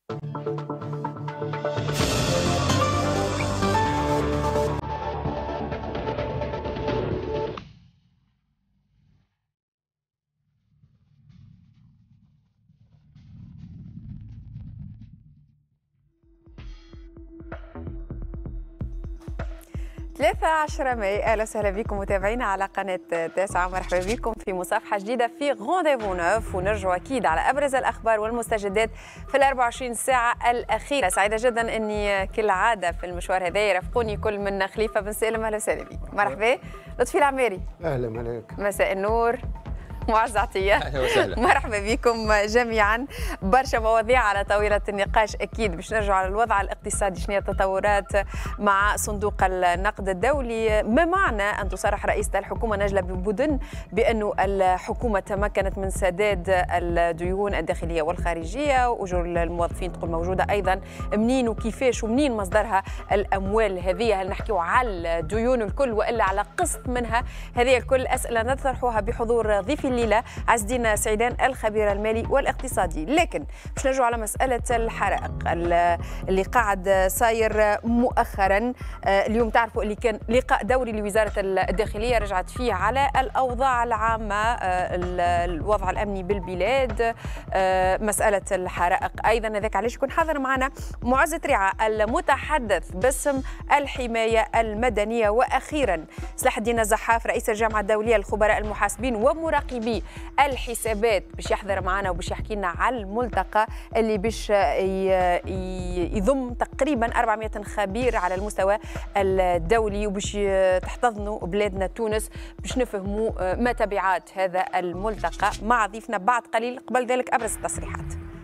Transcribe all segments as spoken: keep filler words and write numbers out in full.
ثلاثة عشر ماي، اهلا وسهلا بكم متابعينا على قناه تاسعة. مرحبا بكم في مصافحه جديده في غونديفو نوف، ونرجعوا اكيد على ابرز الاخبار والمستجدات في ال أربع وعشرين ساعه الاخيره. سعيده جدا اني كالعاده في المشوار هذا يرافقوني كل من خليفه بن سالم. اهلا وسهلا بك. مرحبا لطفي العماري. اهلا ملاك. مساء النور معز عطية. اهلا وسهلا. مرحبا بكم جميعا. برشا مواضيع على طاولة النقاش أكيد. باش نرجعوا على الوضع الاقتصادي، شنو هي التطورات مع صندوق النقد الدولي، ما معنى أن تصرح رئيسة الحكومة نجلة بودن بأن الحكومة تمكنت من سداد الديون الداخلية والخارجية، وأجور الموظفين تقول موجودة أيضا، منين وكيفاش ومنين مصدرها الأموال هذه؟ هل نحكيو على الديون الكل وإلا على قسط منها؟ هذه الكل أسئلة نطرحها بحضور ضيفي الليلة عز الدين سعيدان الخبير المالي والاقتصادي. لكن باش نرجعوا على مسألة الحرائق اللي قاعد صاير مؤخرا. اليوم تعرفوا اللي كان لقاء دوري لوزارة الداخلية رجعت فيه على الأوضاع العامة، الوضع الأمني بالبلاد، مسألة الحرائق أيضا. هذاك علاش يكون حاضر معنا معز تريعة المتحدث باسم الحماية المدنية، وأخيرا صلاح الدين الزحاف رئيس الجامعة الدولية للخبراء المحاسبين ومراقبي الحسابات، باش يحضر معنا وباش يحكي لنا على الملتقى اللي باش يضم تقريبا أربعمائة خبير على المستوى الدولي، وباش تحتضنوا بلادنا تونس باش نفهموا ما تبعات هذا الملتقى مع ضيفنا بعد قليل. قبل ذلك أبرز التصريحات.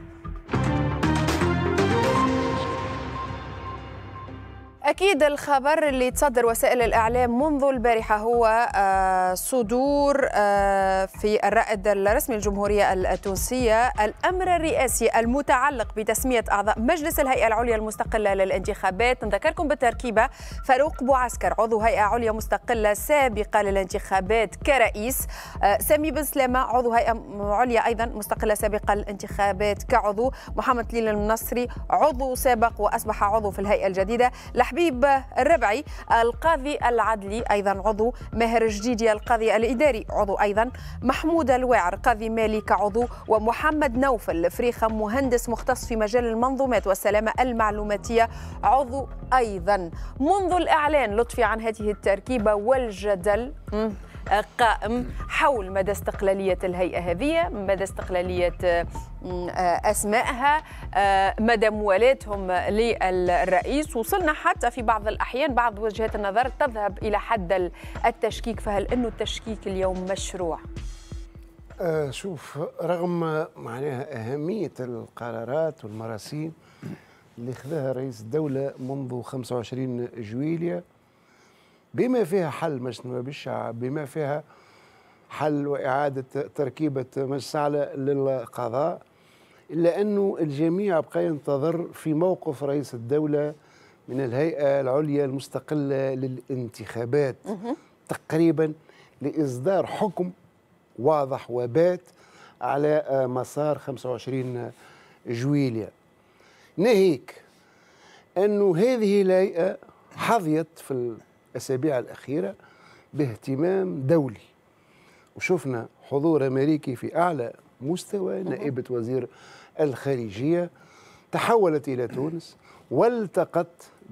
أكيد الخبر اللي تصدر وسائل الإعلام منذ البارحة هو صدور في الرائد الرسمي للجمهورية التونسية الأمر الرئاسي المتعلق بتسمية أعضاء مجلس الهيئة العليا المستقلة للانتخابات. نذكركم بالتركيبة: فاروق بوعسكر عضو هيئة عليا مستقلة سابقة للانتخابات كرئيس، سامي بن سلامة عضو هيئة عليا أيضا مستقلة سابقة للانتخابات كعضو، محمد ليل النصري عضو سابق وأصبح عضو في الهيئة الجديدة، حبيب الربعي القاضي العدلي أيضا عضو، ماهر الجديدي القاضي الإداري عضو أيضا، محمود الواعر قاضي مالي كعضو، ومحمد نوفل فريخة مهندس مختص في مجال المنظومات والسلامة المعلوماتية عضو أيضا. منذ الإعلان لطفي عن هذه التركيبة والجدل قائم حول مدى استقلالية الهيئة هذه، مدى استقلالية أسمائها، مدى موالاتهم للرئيس. وصلنا حتى في بعض الأحيان بعض وجهات النظر تذهب إلى حد التشكيك، فهل أنه التشكيك اليوم مشروع؟ آه شوف، رغم معناها أهمية القرارات والمراسيم اللي خذاها رئيس الدولة منذ خمسة وعشرين جويلية، بما فيها حل مجلس النواب الشعب، بما فيها حل وإعادة تركيبة مجلس أعلى للقضاء، إلا أنه الجميع بقى ينتظر في موقف رئيس الدولة من الهيئة العليا المستقلة للانتخابات تقريبا لإصدار حكم واضح وبات على مسار خمسة وعشرين جويلية، ناهيك أنه هذه الهيئة حظيت في الأسابيع الأخيرة باهتمام دولي، وشفنا حضور أمريكي في أعلى مستوى. نائبة وزير الخارجية تحولت إلى تونس والتقت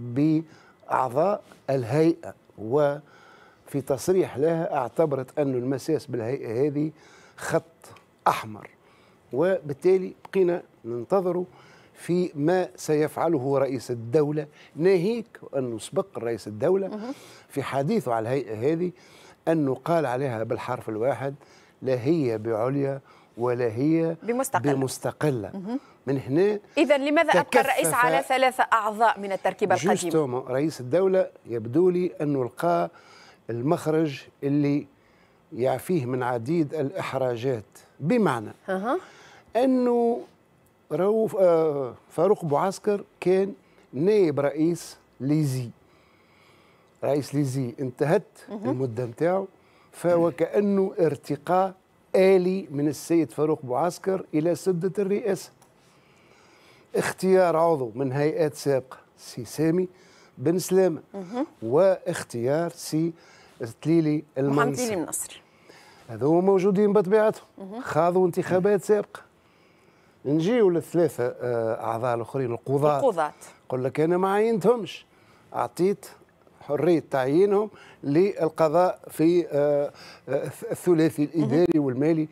بأعضاء الهيئة، وفي تصريح لها اعتبرت أن المساس بالهيئة هذه خط أحمر، وبالتالي بقينا ننتظر في ما سيفعله رئيس الدولة، ناهيك أنه سبق رئيس الدولة في حديثه على الهيئة هذه أنه قال عليها بالحرف الواحد: لا هي بعليا ولا هي بمستقلة, بمستقلة. من هنا إذا لماذا أبقى الرئيس على ثلاثة أعضاء من التركيبة القديمة؟ جوستومون رئيس الدولة يبدو لي أنه لقى المخرج اللي يعفيه من عديد الإحراجات، بمعنى أه. أنه رؤوف آه فاروق بوعسكر كان نائب رئيس ليزي، رئيس ليزي انتهت المدة نتاعو، فوكأنه ارتقاء آلي من السيد فاروق بوعسكر إلى سدة الرئاسة. اختيار عضو من هيئات سابقة سي سامي بن سلامة واختيار سي تليلي المنصري محمد تليلي المنصري. هذو موجودين بطبيعتهم، خاضوا انتخابات سابقة. نجيو للثلاثة أعضاء الآخرين القضاة، القضاة يقول لك أنا ما عينتهمش، أعطيت حرية تعيينهم للقضاء في الثلاثي الإداري والمالي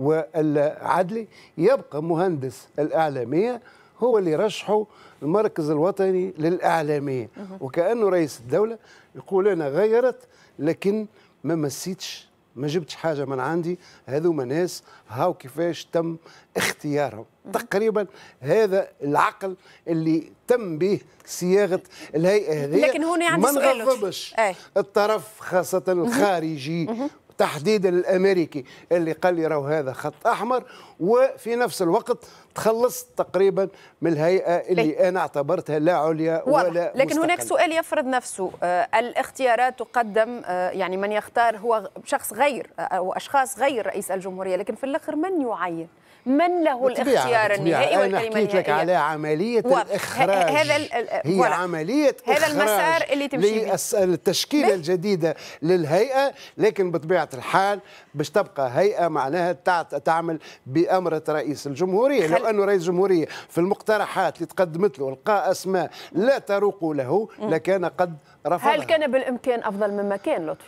والعدلي. يبقى مهندس الإعلامية هو اللي رشحه المركز الوطني للإعلامية، وكأنه رئيس الدولة يقول أنا غيرت لكن ما مسيتش، ما جبتش حاجة من عندي، هذوما ناس هاو كيفاش تم اختيارهم. تقريبا هذا العقل اللي تم به صياغة الهيئة هذه. لكن هنا عندي ما سؤال نغضبش الطرف خاصة الخارجي تحديدا الامريكي اللي قال لي راهو هذا خط احمر، وفي نفس الوقت تخلصت تقريبا من الهيئه اللي ليه؟ انا اعتبرتها لا عليا ولا لكن مستقل. هناك سؤال يفرض نفسه، آه الاختيارات تقدم، آه يعني من يختار هو شخص غير او اشخاص غير رئيس الجمهوريه، لكن في الاخر من يعين؟ من له الاختيار النهائي والكلمه النهائيه؟ انا حكيت لك على عمليه الاخراج، هذا هي ولا. عمليه هذا المسار اللي تمشي به التشكيله الجديده للهيئه، لكن بطبيعه الحال باش تبقى هيئه معناها تعمل بامره رئيس الجمهوريه. خل... لو انه رئيس الجمهوريه في المقترحات اللي تقدمت له لقى اسماء لا تروق له لكان قد رفضها. هل كان بالامكان افضل مما كان لطفي؟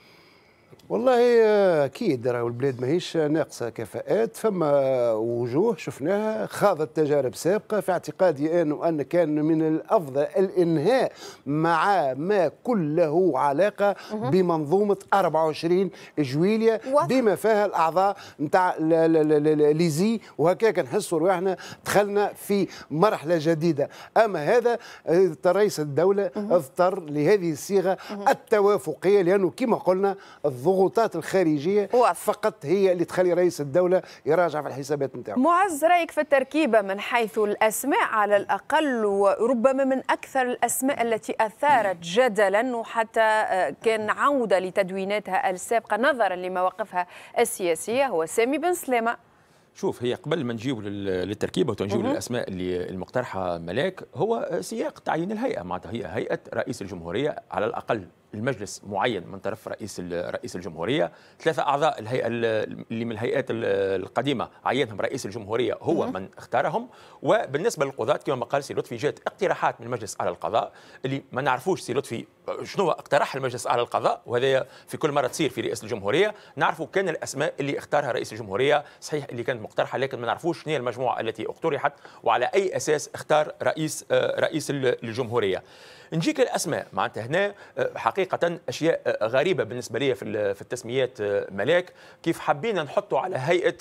والله اكيد راهو البلاد ماهيش ناقصه كفاءات، فما وجوه شفناها خاضت تجارب سابقه. في اعتقادي انه ان كان من الافضل الانهاء مع ما كل له علاقه بمنظومه أربعة وعشرين جويليا بما فيها الاعضاء نتاع ليزي، وهكاك نحسوا رواحنا دخلنا في مرحله جديده. اما هذا رئيس الدوله اضطر لهذه الصيغه التوافقيه، لانه كما قلنا الضغوطات الخارجيه فقط هي اللي تخلي رئيس الدوله يراجع في الحسابات نتاعو. معز، رايك في التركيبه من حيث الاسماء على الاقل، وربما من اكثر الاسماء التي اثارت جدلا وحتى كان عوده لتدويناتها السابقه نظرا لمواقفها السياسيه، هو سامي بن سلامه. شوف، هي قبل ما نجيب للتركيبه وتنجيب للاسماء اللي المقترحه ملاك، هو سياق تعيين الهيئه، معناتها هي هيئه رئيس الجمهوريه، على الاقل المجلس معين من طرف رئيس رئيس الجمهوريه، ثلاثه اعضاء الهيئه اللي من الهيئات القديمه عينهم رئيس الجمهوريه هو من اختارهم. وبالنسبه للقضاة كما ما قال سي لطفي، جات اقتراحات من المجلس على القضاء اللي ما نعرفوش سي لطفي شنو اقترح المجلس على القضاء، وهذا في كل مره تصير في رئاسه الجمهوريه. نعرفوا كان الاسماء اللي اختارها رئيس الجمهوريه صحيح اللي كانت مقترحه، لكن ما نعرفوش شنو هي المجموعه التي اقترحت وعلى اي اساس اختار رئيس رئيس الجمهوريه. نجيك الاسماء، معناتها هنا حقيقه اشياء غريبه بالنسبه لي في التسميات ملاك، كيف حبينا نحطوا على هيئه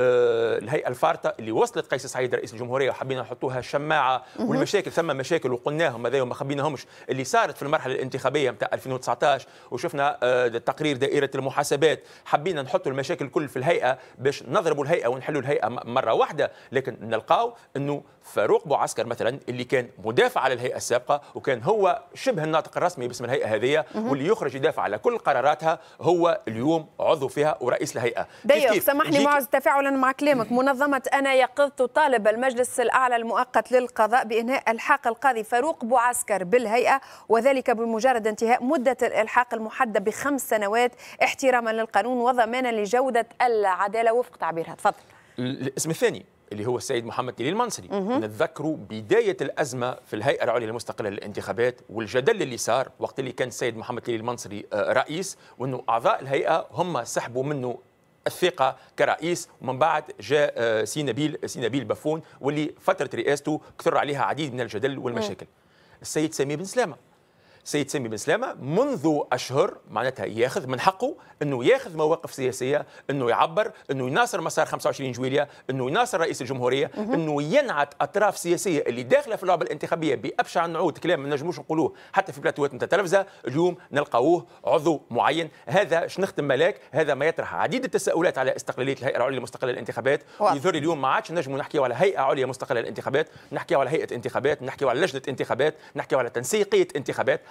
الهيئه الفارطه اللي وصلت قيس سعيد رئيس الجمهوريه وحبينا نحطوها شماعه، والمشاكل ثم مشاكل وقلناهم هذا وما خبيناهمش اللي صارت في المرحله الانتخابيه نتاع ألفين وتسعطاش، وشفنا تقرير دائره المحاسبات. حبينا نحطوا المشاكل الكل في الهيئه باش نضربوا الهيئه ونحلوا الهيئه مره واحده، لكن نلقاو انه فاروق بوعسكر مثلا اللي كان مدافع على الهيئه السابقه وكان هو شبه الناطق الرسمي باسم الهيئه هذه واللي يخرج يدافع على كل قراراتها، هو اليوم عضو فيها ورئيس الهيئه. دقيقة سامحني معز، تفاعلا مع كلامك، منظمه انا يقظ تطالب المجلس الاعلى المؤقت للقضاء بانهاء الحاق القاضي فاروق بوعسكر بالهيئه، وذلك بمجرد انتهاء مده الالحاق المحدده بخمس سنوات احتراما للقانون وضمانا لجوده العداله وفق تعبيرها. تفضل. الاسم الثاني اللي هو السيد محمد تليلي المنصري. نتذكروا بداية الأزمة في الهيئة العليا المستقلة للانتخابات والجدل اللي صار وقت اللي كان السيد محمد تليلي المنصري رئيس، وأنه أعضاء الهيئة هم سحبوا منه الثقة كرئيس، ومن بعد جاء سي نبيل سي نبيل بافون واللي فترة رئاسته كثر عليها عديد من الجدل والمشاكل. السيد سامي بن سلامة سيد سامي بن سلامة منذ أشهر معناتها ياخذ من حقه أنه ياخذ مواقف سياسية، أنه يعبر، أنه يناصر مسار خمسة وعشرين جويلية، أنه يناصر رئيس الجمهورية، أنه ينعت أطراف سياسية اللي داخلة في اللعبة الانتخابية بأبشع النعوت، كلام ما نجموش نقولوه حتى في بلاتوات نتاع التلفزة. اليوم نلقاوه عضو معين. هذا شنختم ملاك، هذا ما يطرح عديد التساؤلات على استقلالية الهيئة العليا المستقلة للانتخابات. ويظهر اليوم ما عادش نجموا نحكيوا على هيئة عليا مستقلة للانتخابات، نحكيوا على هيئة انتخابات، نحكيوا على لجنة انتخابات، نحكيوا على تنسيقية انتخابات.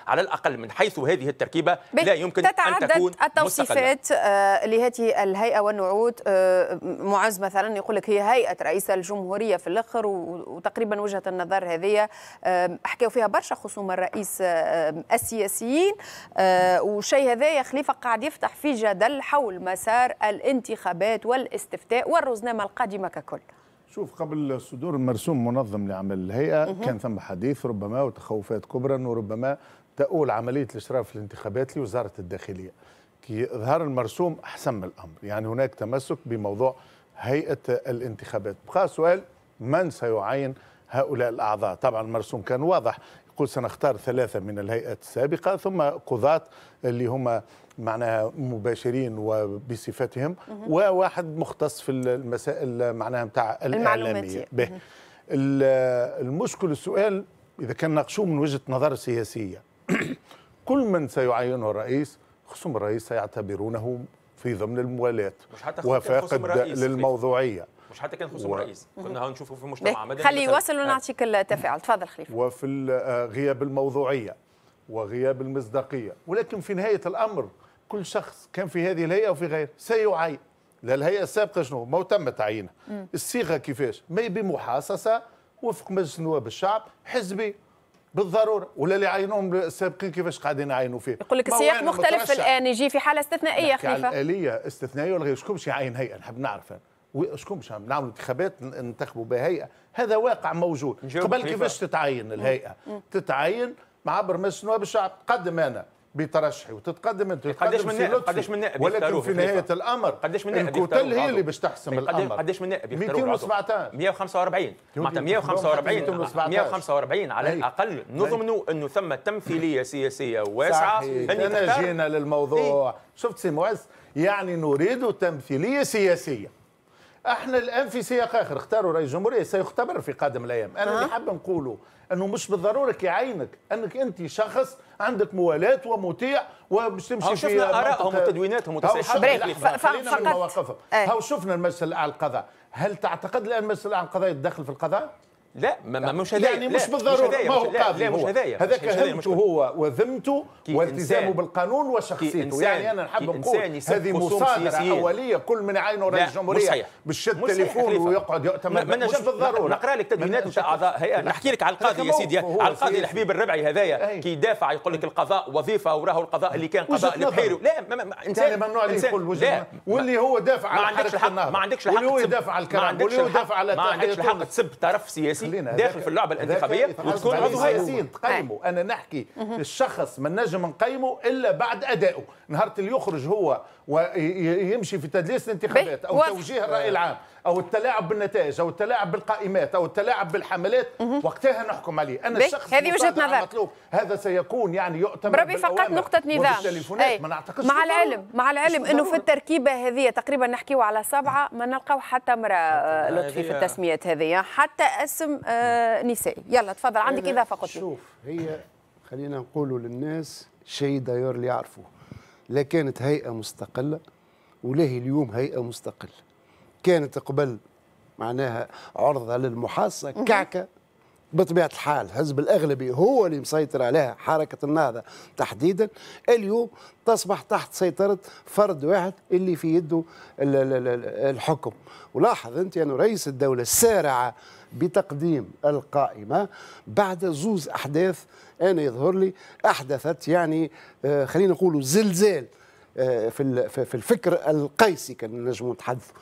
على الاقل من حيث هذه التركيبه لا يمكن ان تكون التوصيفات مستقلة. لهذه الهيئه والنعود، معز مثلا يقول لك هي هيئه رئيس الجمهوريه في الاخر، وتقريبا وجهه النظر هذه حكاوا فيها برشا خصوم الرئيس السياسيين، وشيء هذا يا خليفه قاعد يفتح في جدل حول مسار الانتخابات والاستفتاء والرزنامه القادمه ككل. شوف، قبل صدور المرسوم منظم لعمل الهيئة مه. كان ثم حديث ربما وتخوفات كبرى أنه ربما تؤول عملية الإشراف في الانتخابات لوزارة الداخلية. كي ظهر المرسوم أحسن الأمر، يعني هناك تمسك بموضوع هيئة الانتخابات. بقى سؤال من سيعين هؤلاء الأعضاء؟ طبعا المرسوم كان واضح، يقول سنختار ثلاثة من الهيئات السابقة ثم قضاة اللي هم معناها مباشرين وبصفتهم، وواحد مختص في المسائل معناها نتاع الإعلامية. به المشكل السؤال إذا كان ناقشوه من وجهة نظر سياسية كل من سيعينه الرئيس خصوم الرئيس سيعتبرونه في ضمن الموالاة وفاقد للموضوعية. مش حتى كان خصوم و... الرئيس، كنا نشوفه في مجتمع مدني. خلي يواصل ونعطيك التفاعل. تفضل خليفه. وفي غياب الموضوعية وغياب المصداقية، ولكن في نهاية الأمر كل شخص كان في هذه الهيئة وفي غيرها سيعين. لا الهيئة السابقة شنو؟ ما تم تعيينها. الصيغة كيفاش؟ ما يبي محاصصة وفق مجلس نواب الشعب حزبي بالضروره، ولا اللي يعينوهم السابقين كيفاش قاعدين يعينوا فيه. يقول لك السياق مختلف الان، يجي في حاله استثنائيه خليفه. الآلية استثنائيه ولا غير؟ شكون باش يعين هيئه؟ نحب نعرف انا شكون باش نعملوا انتخابات ننتخبوا بها هيئه؟ هذا واقع موجود. قبل كيفاش تتعين الهيئه؟ مم. تتعين مع عبر مجلس نواب الشعب، تقدم انا بترشحي وتتقدم انت قداش من نائب قداش من نائب ولكن في نهايه الامر قداش من نائب الكتل هي اللي باش تحسم الامر. قداش من نائب مئتين وسبعطاش مئة وخمسة وأربعين معناتها مئة وخمسة وأربعين مئة وخمسة وأربعين على الاقل نضمنوا انه ثم تمثيليه سياسيه واسعه. انا جينا للموضوع. إيه؟ شفت سي معز، يعني نريد تمثيليه سياسيه. احنا الان في سياق اخر، اختاروا رئيس جمهوريه سيختبر في قادم الايام. انا أه؟ اللي حاب نقوله انه مش بالضروره كيعينك انك انت شخص عندك موالاه ومطيع وباش تمشي في ارائهم وتدويناتهم وتصريحاتهم. خلينا من مواقفهم. هاو شفنا المجلس الاعلى للقضاء، هل تعتقد الان المجلس الاعلى للقضاء يتدخل في القضاء؟ لا ما مش هدايا، يعني مش بالضروره، ما هو قاضي، مش هدايا، هذاك همته هو وذمته والتزامه بالقانون وشخصيته. يعني انا نحب نقول هذه مصادره اوليه، كل من يعينه رئيس الجمهوريه بالشد تليفون ويقعد يؤتمر. مش بالضروره. نقرا لك تدوينات نتاع اعضاء هيئه، نحكي لك على القاضي يا سيدي، على القاضي الحبيب الربعي هذايا كي يدافع يقول لك القضاء وظيفه وراه القضاء اللي كان قضاء البحيري. لا انسان ممنوع اللي يقول وجهه، واللي هو دافع على حركه النهضه، ما عندكش الحق، واللي هو يدافع على الكلام، واللي هو يدافع على ما عندكش الحق تسب طرف سياسي داخل في اللعبه الانتخابيه وتكون عضو هيئه. تقيمه. انا نحكي الشخص ما نجم نقيمه الا بعد ادائه. نهار اللي يخرج هو ويمشي في تدليس الانتخابات او توجيه الراي العام او التلاعب بالنتائج او التلاعب بالقائمات او التلاعب بالحملات، وقتها نحكم عليه. انا الشخص هذه وجهه نظر مطلوب، هذا سيكون يعني يؤتمر بربي فقط نقطه نظام. ما نعتقدش مع العلم مع العلم انه في التركيبه هذه تقريبا نحكيو على سبعه، ما نلقاو حتى امراه لطفي في التسميات هذه، حتى اسم نسائي. يلا تفضل، عندك اضافه قلت لي. شوف، هي خلينا نقولوا للناس شيء داير اللي يعرفوه، لا كانت هيئه مستقله ولا هي اليوم هيئه مستقله. كانت قبل معناها عرضة للمحاصة كعكة بطبيعة الحال، حزب الأغلبية هو اللي مسيطر عليها، حركة النهضة تحديدا. اليوم تصبح تحت سيطرة فرد واحد اللي في يده الحكم. ولاحظ أنت أنه رئيس الدولة سارع بتقديم القائمة بعد زوز أحداث أنا يظهر لي أحدثت يعني خلينا نقولوا زلزال في في الفكر القيسي كان نجم نتحدثوا.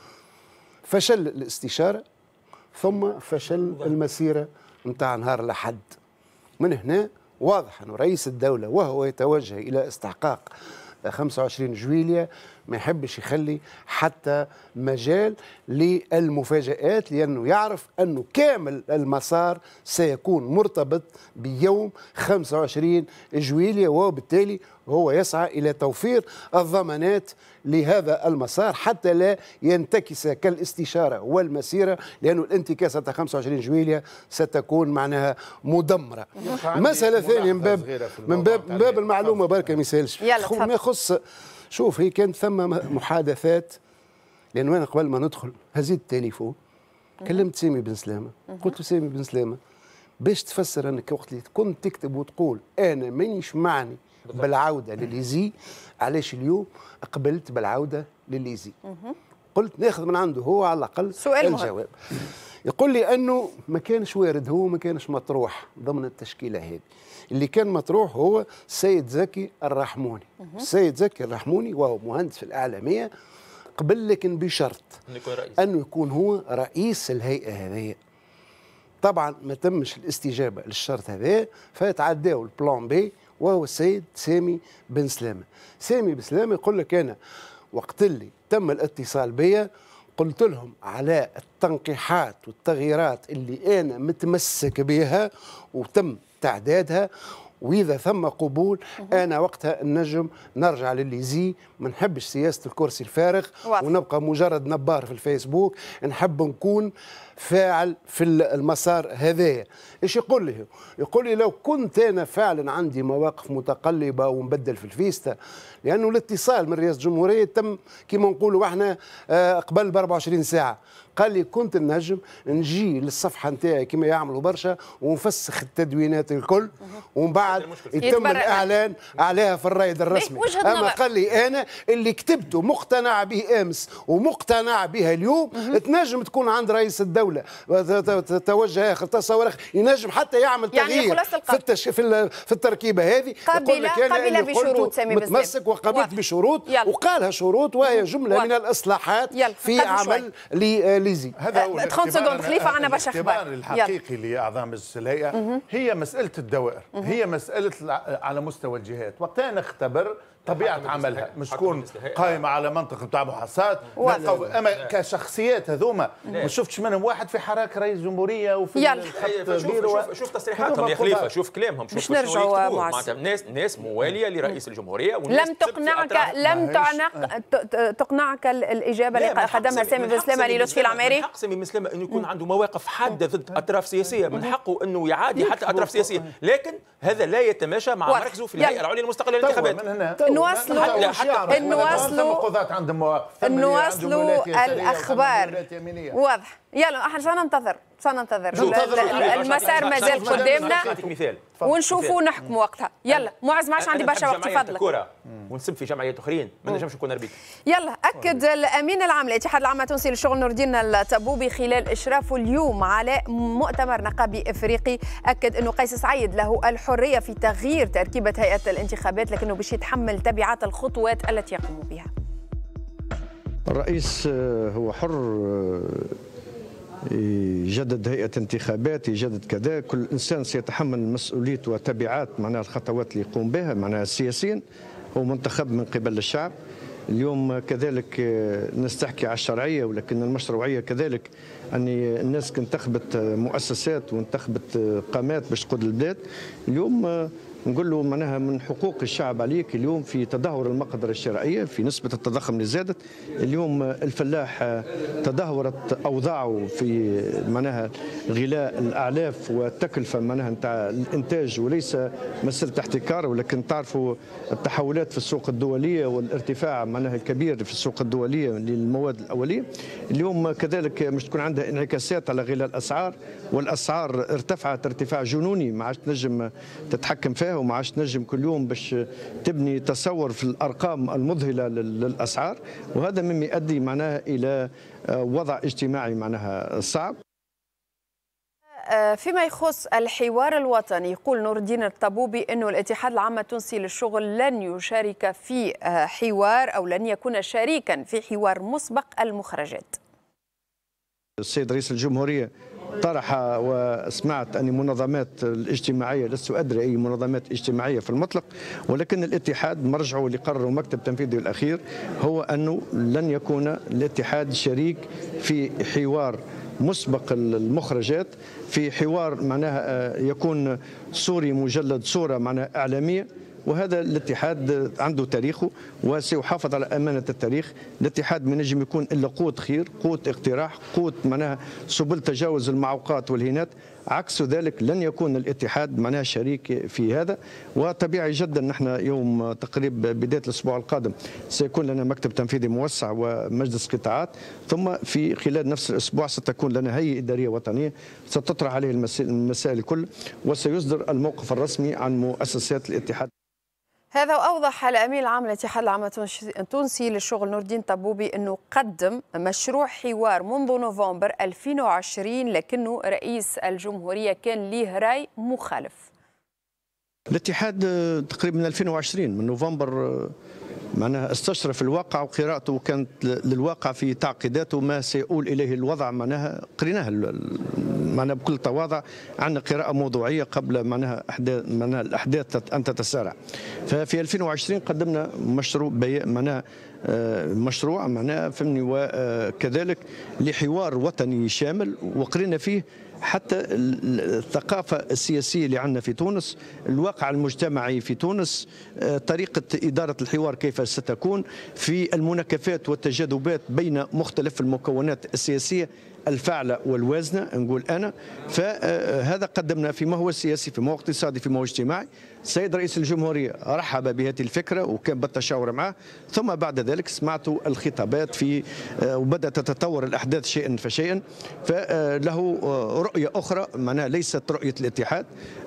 فشل الاستشارة ثم فشل المسيرة نتاع نهار الأحد. من هنا واضح أنه رئيس الدولة وهو يتوجه إلى استحقاق خمسة وعشرين جويلية ما يحبش يخلي حتى مجال للمفاجآت، لأنه يعرف أنه كامل المسار سيكون مرتبط بيوم خمسة وعشرين جويلية، وبالتالي هو يسعى إلى توفير الضمانات لهذا المسار حتى لا ينتكس كالاستشارة والمسيرة، لأنه الانتكاسة خمسة وعشرين جويلية ستكون معناها مدمرة. مسألة ثانية من باب من باب من باب المعلومة بركة ما يسالش ما يخص. شوف، هي كانت ثم محادثات، لأنه أنا قبل ما ندخل هزيت التليفون كلمت سامي بن سلامة، قلت له سامي بن سلامة باش تفسر انك وقت اللي كنت تكتب وتقول انا مانيش معني بالعوده لليزي، علاش اليوم قبلت بالعوده لليزي؟ قلت ناخذ من عنده هو على الاقل سؤال الجواب. يقول لي انه ما كانش وارد، هو ما كانش مطروح ضمن التشكيله هذه. اللي كان مطروح هو السيد زكي الرحموني. السيد زكي الرحموني وهو مهندس في الاعلاميه قبل، لكن بشرط انه يكون هو رئيس الهيئه هذه. طبعا ما تمش الاستجابه للشرط هذا، فتعداوا البلان بي وهو السيد سامي بن سلامه. سامي بن سلامه يقول لك انا وقت اللي تم الاتصال بيا قلت لهم على التنقيحات والتغييرات اللي انا متمسك بها وتم تعدادها، واذا ثم قبول انا وقتها النجم نرجع لليزي. ما نحبش سياسه الكرسي الفارغ ونبقى مجرد نبار في الفيسبوك، نحب نكون فاعل في المسار هذايا. ايش يقول لي؟ يقول لي لو كنت انا فعلا عندي مواقف متقلبه ونبدل في الفيستا، لانه الاتصال من رئاسه الجمهوريه تم كما نقولوا احنا قبل ب أربعة وعشرين ساعه. قال لي كنت النجم نجي للصفحه نتاعي كما يعملوا برشا ونفسخ التدوينات الكل، ومن بعد يتم الاعلان عليها في الرايد الرسمي. اما قال لي انا اللي كتبته مقتنع به امس ومقتنع بها اليوم، تنجم تكون عند رئيس الدوله توجه اخر تصور اخر، ينجم حتى يعمل تغيير يعني في التش... في, في التركيبه هذه. قبل قبل بشروط سامي بن متمسك وقبلت بشروط، وقالها شروط وهي جمله واضح. من الاصلاحات في عمل ليزي. هذا هو الاختبار خليفه عنا باش الاختبار الحقيقي لاعضاء مجلس الهيئه. هي مساله الدوائر، هي مساله على مستوى الجهات. وقتها نختبر طبيعه عملها، مش تكون قائمه على منطقه بتاع محاصات. اما كشخصيات هذوما ما شفتش منهم واحد في حراك رئيس جمهوريه وفي شوف شوف تصريحاتهم يا خليفه، شوف كلامهم، شوف شنو يكتبوا. معناتها ناس ناس مواليه لرئيس الجمهوريه. لم تقنعك لم تعنق تقنعك الاجابه اللي قدمها سامي بن سلامه للطفي العماري؟ من حق سامي بن سلامه انه يكون عنده مواقف حاده ضد اطراف سياسيه، من حقه انه يعادي حتى اطراف سياسيه، لكن هذا لا يتماشى مع مركزه في الهيئه العليا المستقله للانتخابات. نواصلوا نواصلوا نواصلوا الاخبار. واضح. يلا احنا سننتظر سننتظر المسار مازال قدامنا ونشوفوا نحكموا وقتها. يلا معز ما عادش عندي برشا وقت، تفضل. ونسب في جمعيات اخرين ما نجمش نكون اربيتر. يلا اكد الامين العام للاتحاد العام التونسي للشغل نور الدين الطبوبي خلال اشرافه اليوم على مؤتمر نقابي افريقي، اكد انه قيس سعيد له الحريه في تغيير تركيبه هيئه الانتخابات، لكنه باش يتحمل تبعات الخطوات التي يقوم بها. الرئيس هو حر يجدد هيئة انتخابات، يجدد كذا، كل إنسان سيتحمل مسؤولية وتبعات معناها الخطوات اللي يقوم بها. معناها السياسيين هو منتخب من قبل الشعب. اليوم كذلك نستحكي على الشرعية، ولكن المشروعية كذلك أن الناس انتخبت مؤسسات وانتخبت قامات باش تقود البلاد. اليوم نقول له معناها من حقوق الشعب عليك اليوم في تدهور المقدرة الشرائية، في نسبة التضخم اللي زادت. اليوم الفلاح تدهورت أوضاعه في معناها غلاء الأعلاف والتكلفة معناها نتاع الإنتاج، وليس مسألة احتكار، ولكن تعرفوا التحولات في السوق الدولية والارتفاع معناها الكبير في السوق الدولية للمواد الأولية. اليوم كذلك مش تكون عندها انعكاسات على غلاء الأسعار، والأسعار ارتفعت ارتفاع جنوني ما عادش تنجم تتحكم فيها، وما عادش تنجم كل يوم باش تبني تصور في الارقام المذهله للاسعار، وهذا مما يؤدي معناها الى وضع اجتماعي معناها صعب. فيما يخص الحوار الوطني، يقول نور الدين الطبوبي انه الاتحاد العام التونسي للشغل لن يشارك في حوار او لن يكون شريكا في حوار مسبق المخرجات. السيد رئيس الجمهوريه طرح وسمعت أن المنظمات الاجتماعية، لست أدري أي منظمات اجتماعية في المطلق، ولكن الاتحاد مرجعه اللي قرره المكتب التنفيذي الأخير هو أنه لن يكون الاتحاد شريك في حوار مسبق المخرجات، في حوار معناها يكون صوري مجلد صورة معناها إعلامية، وهذا الاتحاد عنده تاريخه وسيحافظ على أمانة التاريخ. الاتحاد ما ينجم يكون إلا قوة خير، قوة اقتراح، قوة معناها سبل تجاوز المعوقات والهينات. عكس ذلك لن يكون الاتحاد معناها شريك في هذا. وطبيعي جدا نحن يوم تقريب بداية الأسبوع القادم سيكون لنا مكتب تنفيذي موسع ومجلس قطاعات، ثم في خلال نفس الأسبوع ستكون لنا هيئة إدارية وطنية ستطرح عليه المسائل الكل، وسيصدر الموقف الرسمي عن مؤسسات الاتحاد. هذا وأوضح الأمين العام للاتحاد العام التونسي للشغل نور الدين طبوبي أنه قدم مشروع حوار منذ نوفمبر ألفين وعشرين، لكنه رئيس الجمهورية كان ليه رأي مخالف. الاتحاد تقريبا من ألفين وعشرين من نوفمبر معناها استشرف الواقع وقراءته كانت للواقع في تعقيداته ما سيؤول اليه الوضع. معناها قريناها معناها بكل تواضع، عندنا قراءه موضوعيه قبل معناها احداث معناها الاحداث ان تتسارع. ففي ألفين وعشرين قدمنا مشروع معناها مشروع معناها فهمني وكذلك لحوار وطني شامل، وقرينا فيه حتى الثقافة السياسية اللي عندنا في تونس، الواقع المجتمعي في تونس، طريقة إدارة الحوار كيف ستكون في المناكفات والتجاذبات بين مختلف المكونات السياسية الفاعلة والوازنة نقول أنا. فهذا قدمنا فيما هو سياسي، فيما هو اقتصادي، فيما هو اجتماعي. السيد رئيس الجمهورية رحب بهذه الفكرة وكان بالتشاور معه، ثم بعد ذلك سمعت الخطابات في وبدأت تتطور الأحداث شيئا فشيئا. فله رؤية أخرى معناها ليست رؤية الاتحاد.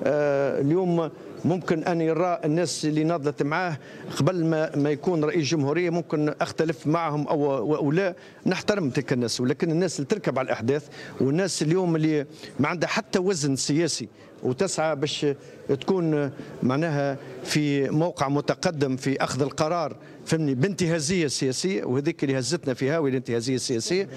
اليوم ممكن أن يرى الناس اللي ناضلت معاه قبل ما, ما يكون رئيس جمهورية ممكن أختلف معهم أو, أو لا، نحترم تلك الناس، ولكن الناس اللي تركب على الأحداث والناس اليوم اللي ما عندها حتى وزن سياسي وتسعى باش تكون معناها في موقع متقدم في أخذ القرار فهمني بانتهازية سياسية، وهذيك اللي هزتنا فيها وهي الانتهازية السياسية.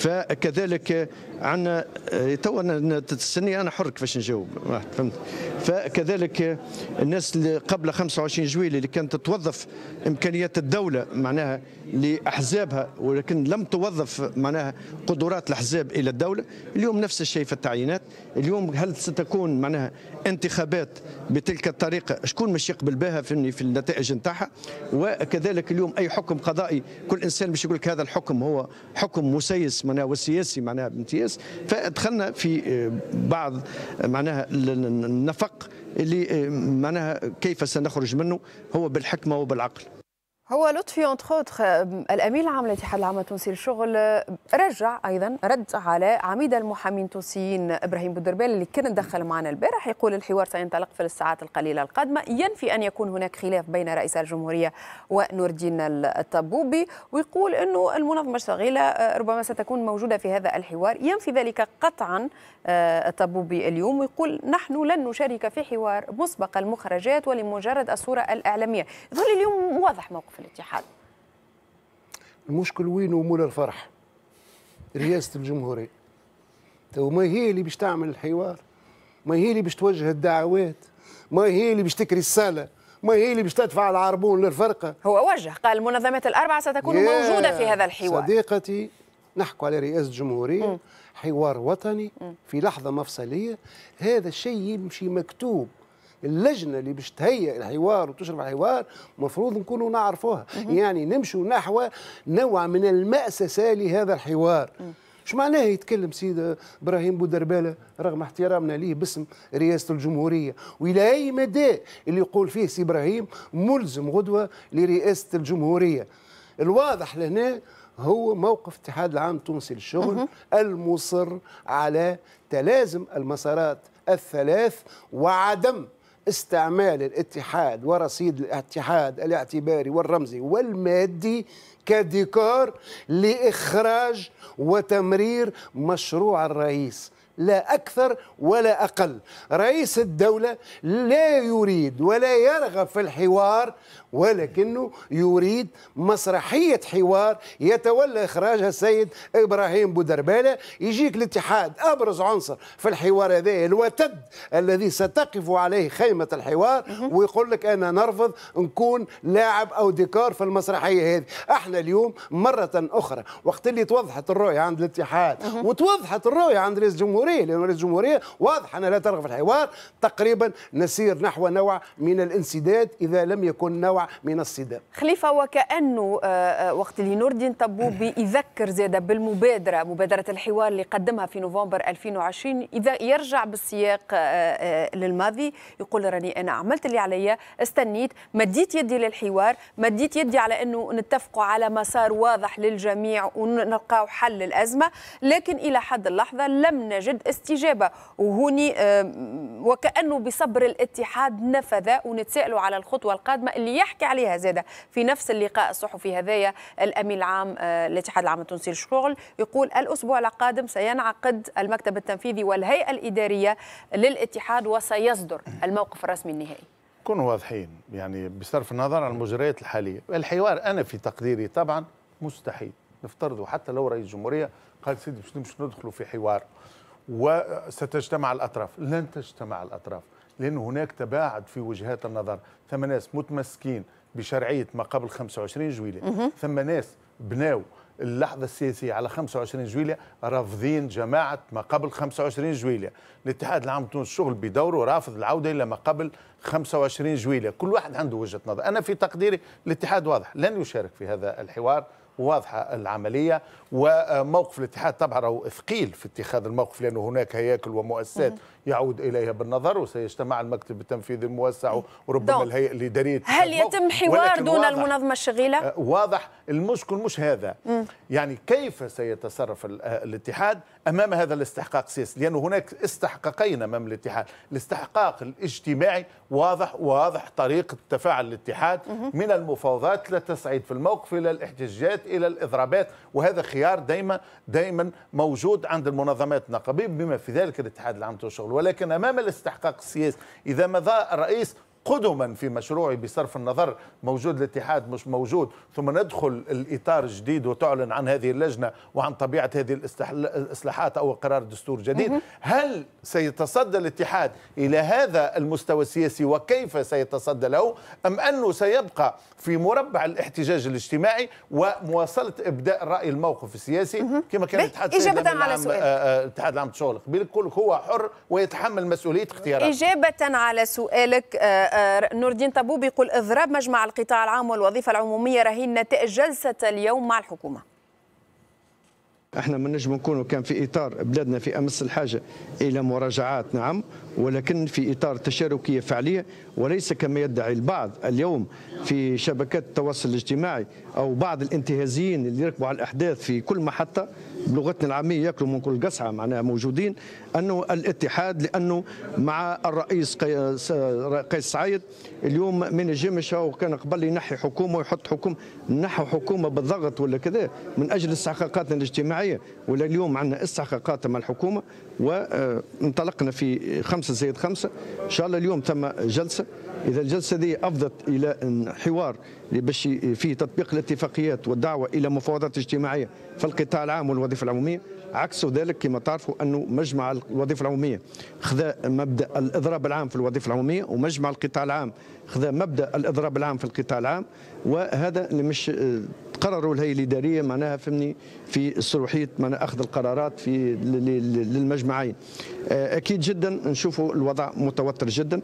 فكذلك عندنا تو تستني أنا حر كيفاش نجاوب فهمت. فكذلك الناس اللي قبل خمسة وعشرين جويلية اللي كانت توظف إمكانيات الدولة معناها لأحزابها ولكن لم توظف معناها قدرات الأحزاب إلى الدولة، اليوم نفس الشيء في التعيينات. اليوم هل ستكون معناها انتخابات بتلك الطريقة؟ شكون مش يقبل بها في في النتائج نتاعها؟ وكذلك اليوم أي حكم قضائي كل إنسان باش يقول لك هذا الحكم هو حكم مسيس معناها والسياسي معناها بامتياز. فدخلنا في بعض معناها النفق اللي معناها كيف سنخرج منه هو بالحكمة وبالعقل. هو لطفي انتر اوتر الامين العام للاتحاد العام التونسي للشغل رجع ايضا رد على عميد المحامين التونسيين ابراهيم بودربال اللي كان دخل معنا البارح، يقول الحوار سينطلق في الساعات القليله القادمه، ينفي ان يكون هناك خلاف بين رئيس الجمهوريه ونور الدين الطبوبي، ويقول انه المنظمه الصغيره ربما ستكون موجوده في هذا الحوار، ينفي ذلك قطعا الطبوبي اليوم، ويقول نحن لن نشارك في حوار مسبق المخرجات ولمجرد الصوره الاعلاميه. يظل اليوم واضح موقف الاتحاد. المشكل وين ومولا الفرح؟ رئاسة الجمهورية تو ما هي اللي باش تعمل الحوار، ما هي اللي باش توجه الدعوات، ما هي اللي باش تكري الصالة، ما هي اللي باش تدفع العربون للفرقة. هو وجه قال المنظمات الأربعة ستكون موجودة في هذا الحوار. صديقتي نحكوا على رئاسة الجمهورية م. حوار وطني م. في لحظة مفصلية، هذا الشيء يمشي مكتوب. اللجنه اللي باش تهيئ الحوار وتشرف على الحوار مفروض نكونوا نعرفوها، يعني نمشوا نحو نوع من المأسسة لهذا الحوار. شو معناه يتكلم سيد ابراهيم بودربالة رغم احترامنا ليه باسم رئاسه الجمهوريه، والى اي مدى اللي يقول فيه سي ابراهيم ملزم غدوه لرئاسه الجمهوريه؟ الواضح لهنا هو موقف الاتحاد العام التونسي للشغل المصر على تلازم المسارات الثلاث وعدم استعمال الاتحاد ورصيد الاتحاد الاعتباري والرمزي والمادي كديكور لإخراج وتمرير مشروع الرئيس، لا أكثر ولا أقل. رئيس الدولة لا يريد ولا يرغب في الحوار، ولكنه يريد مسرحية حوار يتولى إخراجها السيد إبراهيم بودربالة. يجيك الاتحاد أبرز عنصر في الحوار هذا الوتد الذي ستقف عليه خيمة الحوار، ويقول لك أنا نرفض نكون لاعب أو ديكور في المسرحية هذه. احنا اليوم مرة أخرى وقت اللي توضحت الرؤية عند الاتحاد وتوضحت الرؤية عند رئيس الجمهورية الجمهوريه، لان رئيس الجمهوريه واضح انها لا ترغب في الحوار. تقريبا نسير نحو نوع من الانسداد اذا لم يكن نوع من الصدام. خليفه، وكانه وقت اللي نور الدين طبوبي يذكر زاده بالمبادره، مبادره الحوار اللي قدمها في نوفمبر ألفين وعشرين، اذا يرجع بالسياق للماضي يقول راني انا عملت اللي عليا، استنيت، مديت يدي للحوار، مديت يدي على انه نتفقوا على مسار واضح للجميع ونلقاو حل للازمه، لكن الى حد اللحظه لم نجد استجابه. وهوني وكانه بصبر الاتحاد نفذ، ونتسائلوا على الخطوه القادمه اللي يحكي عليها زاده في نفس اللقاء الصحفي هذايا الامين العام الاتحاد العام التونسي للشغل، يقول الاسبوع القادم سينعقد المكتب التنفيذي والهيئه الاداريه للاتحاد وسيصدر الموقف الرسمي النهائي. كونوا واضحين، يعني بصرف النظر عن المجريات الحاليه، الحوار انا في تقديري طبعا مستحيل. نفترضوا حتى لو رئيس الجمهوريه قال سيدي باش نمشي ندخلوا في حوار وستجتمع الاطراف، لن تجتمع الاطراف، لان هناك تباعد في وجهات النظر. ثم ناس متمسكين بشرعيه ما قبل خمسة وعشرين جويلية، ثم ناس بناو اللحظه السياسيه على خمسة وعشرين جويلية رافضين جماعه ما قبل خمسة وعشرين جويلية. الاتحاد العام التونسي للشغل بدوره رافض العوده الى ما قبل خمسة وعشرين جويلية. كل واحد عنده وجهه نظر. انا في تقديري الاتحاد واضح لن يشارك في هذا الحوار، واضحه العمليه. وموقف الاتحاد طبعا راهو ثقيل في اتخاذ الموقف، لانه هناك هياكل ومؤسسات يعود اليها بالنظر، وسيجتمع المكتب التنفيذي الموسع وربما الهيئه الاداريه. هل يتم حوار دون المنظمه الشغيله؟ واضح. المشكل مش هذا، مم. يعني كيف سيتصرف الاتحاد امام هذا الاستحقاق السياسي، لانه هناك استحقاقين امام الاتحاد. الاستحقاق الاجتماعي واضح، واضح طريقه تفاعل الاتحاد مم. من المفاوضات لا تصعيد في الموقف الى الاحتجاجات الى الاضرابات، وهذا خيار دائما دائما موجود عند المنظمات النقابيه بما في ذلك الاتحاد العام للشغل. ولكن امام الاستحقاق السياسي اذا مضى الرئيس قدما في مشروعي بصرف النظر موجود الاتحاد مش موجود، ثم ندخل الاطار الجديد وتعلن عن هذه اللجنه وعن طبيعه هذه الاصلاحات او قرار دستور جديد، هل سيتصدى الاتحاد الى هذا المستوى السياسي وكيف سيتصدى له، ام انه سيبقى في مربع الاحتجاج الاجتماعي ومواصله ابداء الراي الموقف السياسي كما كان الاتحاد اجابه على سؤال الاتحاد العام للشغل قبل كل هو حر ويتحمل مسؤوليه اختياراته. اجابه على سؤالك، نور الدين طبوبي يقول اضراب مجمع القطاع العام والوظيفه العموميه رهين نتائج جلسه اليوم مع الحكومه. احنا ما نجم نكونوا كان في اطار بلادنا في امس الحاجه الى مراجعات، نعم، ولكن في اطار تشاركيه فعليه، وليس كما يدعي البعض اليوم في شبكات التواصل الاجتماعي او بعض الانتهازيين اللي يركبوا على الاحداث في كل محطه بلغتنا العاميه ياكلوا من كل قصعه، معناها موجودين انه الاتحاد لانه مع الرئيس قيس سعيد اليوم من يجمش وكان قبل ينحي حكومه ويحط حكومه، نحوا حكومه بالضغط ولا كذا من اجل استحقاقاتنا الاجتماعيه، ولا اليوم عندنا استحقاقات مع الحكومه وانطلقنا في خمسة زائد خمسة. ان شاء الله اليوم ثم جلسه، اذا الجلسه دي افضت الى حوار باش فيه تطبيق الاتفاقيات والدعوه الى مفاوضات اجتماعيه في القطاع العام والوظيفه العموميه. عكس ذلك كما تعرفوا انه مجمع الوظيفه العموميه خذا مبدا الاضراب العام في الوظيفه العموميه، ومجمع القطاع العام خذا مبدا الاضراب العام في القطاع العام، وهذا اللي مش قرروا الهيئه الاداريه معناها فهمني في صروحيه معناها اخذ القرارات في للمجمعين. اكيد جدا نشوفوا الوضع متوتر جدا،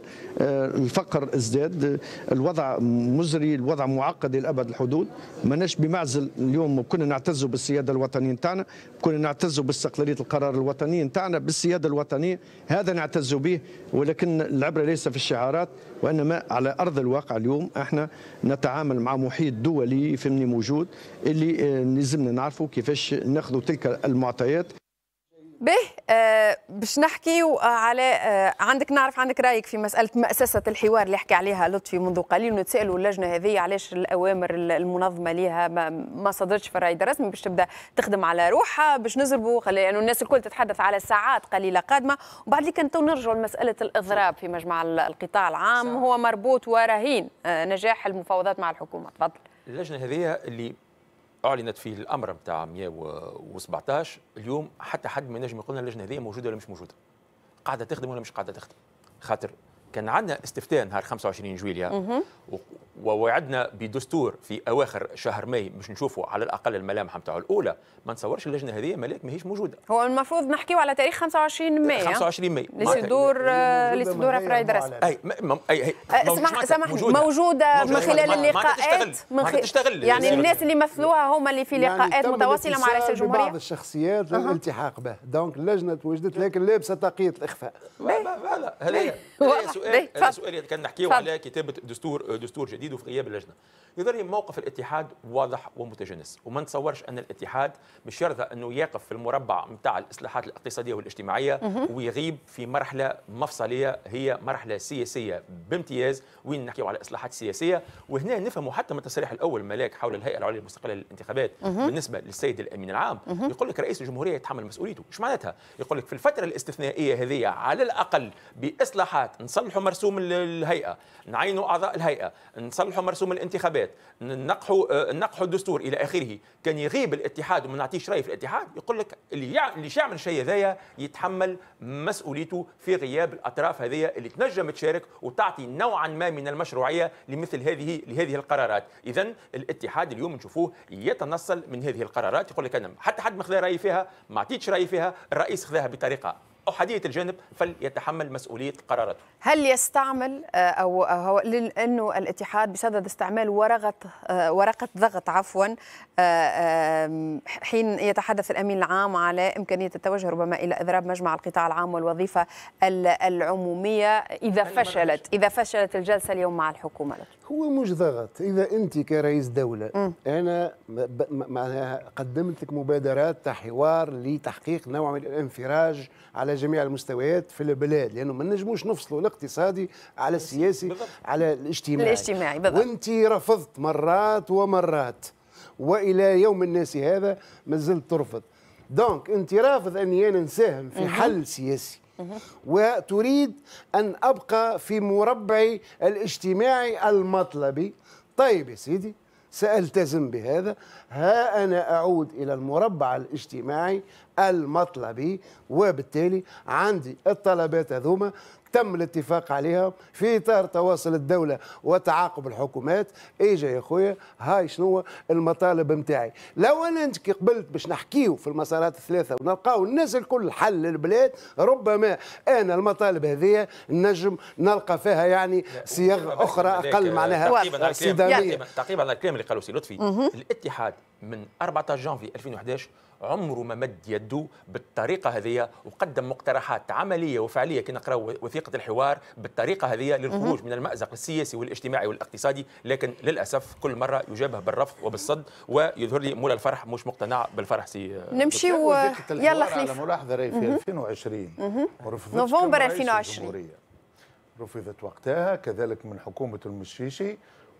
الفقر ازداد، الوضع مزري، الوضع معقد لابعد الحدود. ماناش بمعزل اليوم، كنا نعتزوا بالسياده الوطنيه نتاعنا، كنا نعتزوا باستقلاليه القرار الوطني نتاعنا، بالسياده الوطنيه، هذا نعتزوا به، ولكن العبره ليس في الشعارات وانما على ارض الواقع. اليوم احنا نتعامل مع محيط دولي فهمني موجود اللي لازمنا نعرفوا كيفاش ناخذوا تلك المعطيات. به آه باش نحكي على آه عندك نعرف عندك رايك في مساله مؤسسه الحوار اللي حكى عليها لطفي منذ قليل، ونتسالوا اللجنه هذه علاش الاوامر المنظمه لها ما, ما صدرتش في الرائد الرسمي باش تبدا تخدم على روحها باش نزربوا، لانه يعني الناس الكل تتحدث على ساعات قليله قادمه. وبعد ذلك نتو نرجعوا لمساله الاضراب في مجمع القطاع العام صح. هو مربوط ورهين آه نجاح المفاوضات مع الحكومه. تفضل. اللجنه هذه اللي اعلنت فيه الامر نتاع مئة وسبعطاش، اليوم حتى حد ما ينجم يقول لنا اللجنه هذه موجوده ولا مش موجوده، قاعده تخدم ولا مش قاعده تخدم، خاطر كان عندنا استفتاء نهار خمسة وعشرين جويليا ووعدنا بدستور في اواخر شهر ماي باش نشوفوا على الاقل الملامح نتاعو الاولى. ما نتصورش اللجنه هذه ملاك ماهيش موجوده. هو المفروض نحكيو على تاريخ خمسة وعشرين ماي. خمسة وعشرين ماي اللي صدور اللي صدور في رايد رسمي. اي اي سمح سمح موجوده من خلال اللقاءات من خلال يعني الناس اللي مثلوها هما اللي في لقاءات يعني متواصله مع رئيس الجمهوريه. بعض الشخصيات للالتحاق به، دونك اللجنه توجدت لكن لابسه طاقيه الاخفاء. هذا هذا سؤال هذا سؤال كان نحكيو على كتابه دستور دستور جديد وفي غياب اللجنه. يظهر لي موقف الاتحاد واضح ومتجانس، وما نتصورش ان الاتحاد مش يرضى انه يقف في المربع نتاع الاصلاحات الاقتصاديه والاجتماعيه ويغيب في مرحله مفصليه هي مرحله سياسيه بامتياز وين نحكيو على اصلاحات سياسيه. وهنا نفهموا حتى من التصريح الاول ملاك حول الهيئه العليا المستقله للانتخابات بالنسبه للسيد الامين العام، يقول لك رئيس الجمهوريه يتحمل مسؤوليته. ايش معناتها؟ يقول لك في الفتره الاستثنائيه هذه على الاقل باصلاحات نصلحوا مرسوم الهيئه، نعينوا اعضاء الهيئه، نصلحوا مرسوم الانتخابات، نقحوا نقحوا الدستور الى اخره. كان يغيب الاتحاد وما نعطيش راي في الاتحاد، يقول لك اللي يع... اللي يعمل الشيء هذايا يتحمل مسؤوليته في غياب الاطراف هذه اللي تنجم تشارك وتعطي نوعا ما من المشروعيه لمثل هذه لهذه القرارات. اذا الاتحاد اليوم نشوفوه يتنصل من هذه القرارات، يقول لك انا حتى حد ما خذا راي فيها، ما عطيتش راي فيها، الرئيس خذاها بطريقه أحادية الجانب فليتحمل مسؤولية قراراته. هل يستعمل أو هو لأنه الاتحاد بصدد استعمال ورقة ورقة ضغط عفوا حين يتحدث الأمين العام على إمكانية التوجه ربما إلى إضراب مجمع القطاع العام والوظيفة العمومية إذا فشلت إذا فشلت الجلسة اليوم مع الحكومة؟ هو مش ضغط. إذا أنت كرئيس دولة م. أنا معناها قدمت لك مبادرات حوار لتحقيق نوع من الانفراج على جميع المستويات في البلاد، لأنه ما نجموش نفصلوا الاقتصادي على السياسي بالضبط. على الاجتماعي الاجتماعي بالضبط. وأنت رفضت مرات ومرات وإلى يوم الناس هذا ما زلت ترفض. دونك أنت رافض أني أنا نساهم في حل سياسي وتريد أن أبقى في مربعي الاجتماعي المطلبي. طيب يا سيدي سألتزم بهذا، ها أنا أعود إلى المربع الاجتماعي المطلبي، وبالتالي عندي الطلبات هذوما تم الاتفاق عليها في اطار تواصل الدوله وتعاقب الحكومات. اجا يا خويا هاي شنو المطالب نتاعي. لو انا انت قبلت باش نحكيو في المسارات الثلاثه ونلقاو الناس الكل حل للبلاد، ربما انا المطالب هذه نجم نلقى فيها يعني صيغ اخرى اقل معناها صداميه. تعقيبا على الكلام اللي قالوا سي لطفي، الاتحاد من أربعة عشر جانفي ألفين وأحد عشر عمره ما مد يده بالطريقه هذه وقدم مقترحات عمليه وفعليه كي نقراو وثيقه الحوار بالطريقه هذه للخروج من المأزق السياسي والاجتماعي والاقتصادي، لكن للاسف كل مره يجابه بالرفض وبالصد. ويظهر لي مولا الفرح مش مقتنع بالفرح سي نمشي و... يلا خليفه. على ملاحظه راهي في ألفين وعشرين نوفمبر ألفين وعشرين رفضت وقتها كذلك من حكومه المشيشي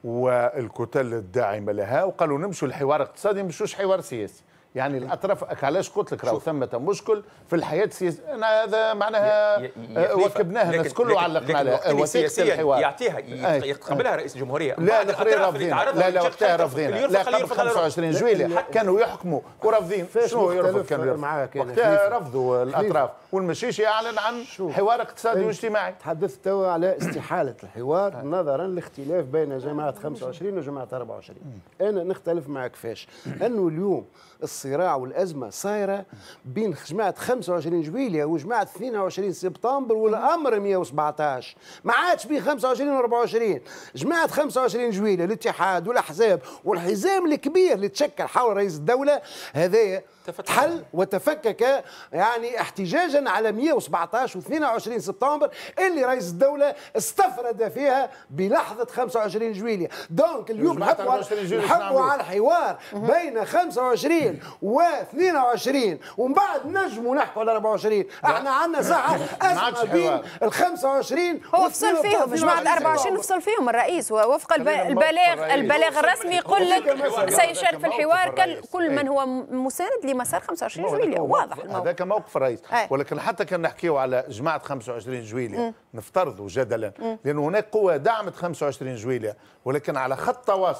والكتل الداعمه لها، وقالوا نمشوا الحوار اقتصادي مشوش حوار سياسي. يعني الاطراف علاش قلت لك راهو ثمه مشكل في الحياه السياسيه. انا هذا معناها وكبناها الناس كله علقنا على وثيقه الحوار يعطيها يقبلها رئيس الجمهوريه. لا الاخرين رافضين، لا لا وقتها رافضين، لا قبل خمسة وعشرين جويلية كانوا يحكموا ورافضين. شنو يرفض؟ كانوا يرفض وقتها رفضوا الاطراف والمشيشي اعلن عن حوار اقتصادي واجتماعي. تحدثت توا على استحاله الحوار نظرا لاختلاف بين جماعه خمسة وعشرين وجماعه أربعة وعشرين. انا نختلف معك فاش انه اليوم الصراع والازمه صايره بين جماعه خمسة وعشرين جويلية وجماعه اثنين وعشرين سبتمبر والامر مئة وسبعطاش. ما عادش بين خمسة وعشرين و أربعة وعشرين. جماعه خمسة وعشرين جويلية الاتحاد والاحزاب والحزام الكبير اللي تشكل حول رئيس الدوله هذايا تحل وتفكك يعني احتجاجا على مئة وسبعطاش و اثنين وعشرين سبتمبر اللي رئيس الدوله استفرد فيها بلحظه خمسة وعشرين جويلية. دونك اليوم نحبوا على الحوار بين خمسة وعشرين و اثنين وعشرين ومن بعد نجموا نحكوا على أربعة وعشرين. احنا عندنا ساعه ازمه بين ال خمسة وعشرين هو فصل فيهم جماعه أربعة وعشرين فصل فيهم الرئيس ووفق البلاغ البلاغ الرسمي يقول لك سيشارك في الحوار كل من هو مساند لمسار خمسة وعشرين جويلية. واضح هذاك موقف الرئيس. ولكن حتى كان نحكيو على جماعه خمسة وعشرين جويلية نفترضوا جدلا لأن هناك قوى دعمت خمسة وعشرين جويلية ولكن على خط تواصل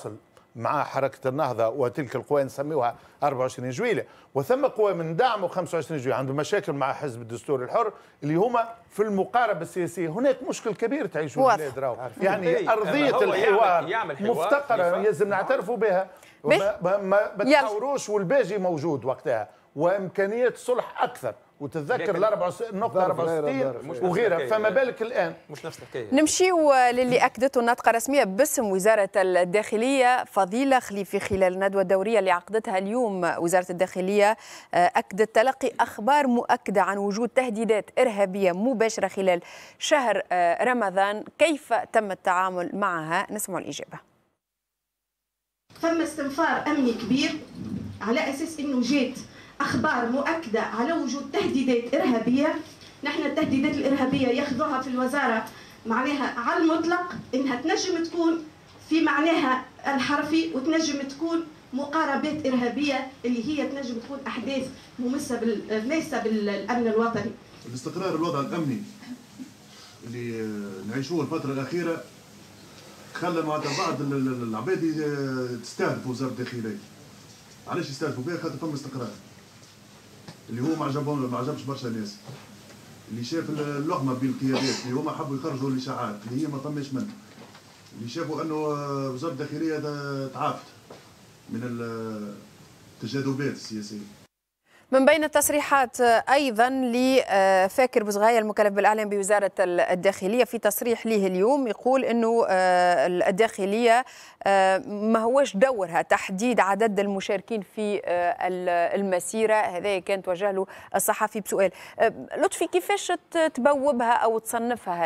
مع حركه النهضه وتلك القوى نسميوها أربعة وعشرين جويليه، وثم قوى من دعم خمسة وعشرين جويليه عندهم مشاكل مع حزب الدستور الحر اللي هما في المقاربه السياسيه. هناك مشكل كبير تعيشوا البلاد راهو، يعني ارضيه الحوار يعمل يعمل مفتقره لازم نعترفوا بها، ما, ما بتحاوروش والباجي موجود وقتها وامكانيه صلح اكثر. وتتذكر النقطة أربعة وستين وغيرها، فما بالك الآن مش نفس الحكاية. نمشيو للي أكدته الناطقة الرسمية باسم وزارة الداخلية فضيلة خليفي خلال الندوة الدورية اللي عقدتها اليوم. وزارة الداخلية أكدت تلقي أخبار مؤكدة عن وجود تهديدات إرهابية مباشرة خلال شهر رمضان، كيف تم التعامل معها؟ نسمع الإجابة. ثم استنفار أمني كبير على أساس أنه جات أخبار مؤكدة على وجود تهديدات إرهابية. نحن التهديدات الإرهابية ياخذوها في الوزارة معناها على المطلق إنها تنجم تكون في معناها الحرفي وتنجم تكون مقاربات إرهابية اللي هي تنجم تكون أحداث ممسة ماسة بالأمن الوطني. الاستقرار الوضع الأمني اللي نعيشوه الفترة الأخيرة خلى معناتها بعض العباد تستهدفوا وزارة الداخلية. علاش يستهدفوا بها؟ خاطر فما استقرار اللي هو ما عجبهم ما عجبش برشا ناس، اللي شاف اللقمه بين القيادات اللي هما حبوا يخرجوا الاشاعات اللي هي ما فماش منها، اللي شافوا انه وزاره الداخليه تعافت من التجاذبات السياسيه. من بين التصريحات أيضا لفاكر بوزغاية المكلف بالإعلام بوزارة الداخلية، في تصريح ليه اليوم يقول أنه الداخلية ما هوش دورها تحديد عدد المشاركين في المسيرة. هذا كان توجه له الصحفي بسؤال. لطفي، كيفاش تبوبها أو تصنفها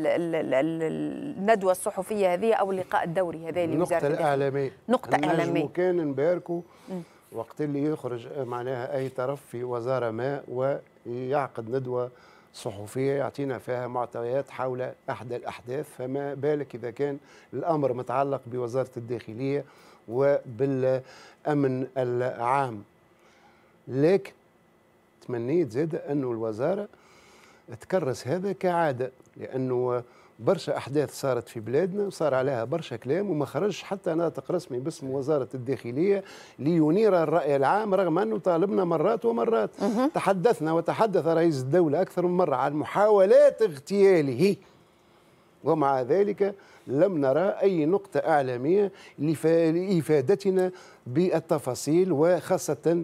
الندوة الصحفية هذه أو اللقاء الدوري هذا لوزارة الداخلية؟ نقطة إعلامية. نقطة إعلامية. كان نباركوا وقت اللي يخرج معناها أي طرف في وزارة ما ويعقد ندوة صحفية يعطينا فيها معطيات حول أحدى الأحداث، فما بالك إذا كان الأمر متعلق بوزارة الداخلية وبالأمن العام. لكن تمنيت زاد أنه الوزارة تكرس هذا كعادة، لأنه برشا أحداث صارت في بلادنا وصار عليها برشا كلام وما خرجش حتى ناطق رسمي باسم وزارة الداخلية لينير الرأي العام، رغم أنه طالبنا مرات ومرات. تحدثنا وتحدث رئيس الدولة أكثر من مرة عن محاولات اغتياله، ومع ذلك لم نرى أي نقطة إعلامية لإفادتنا بالتفاصيل، وخاصة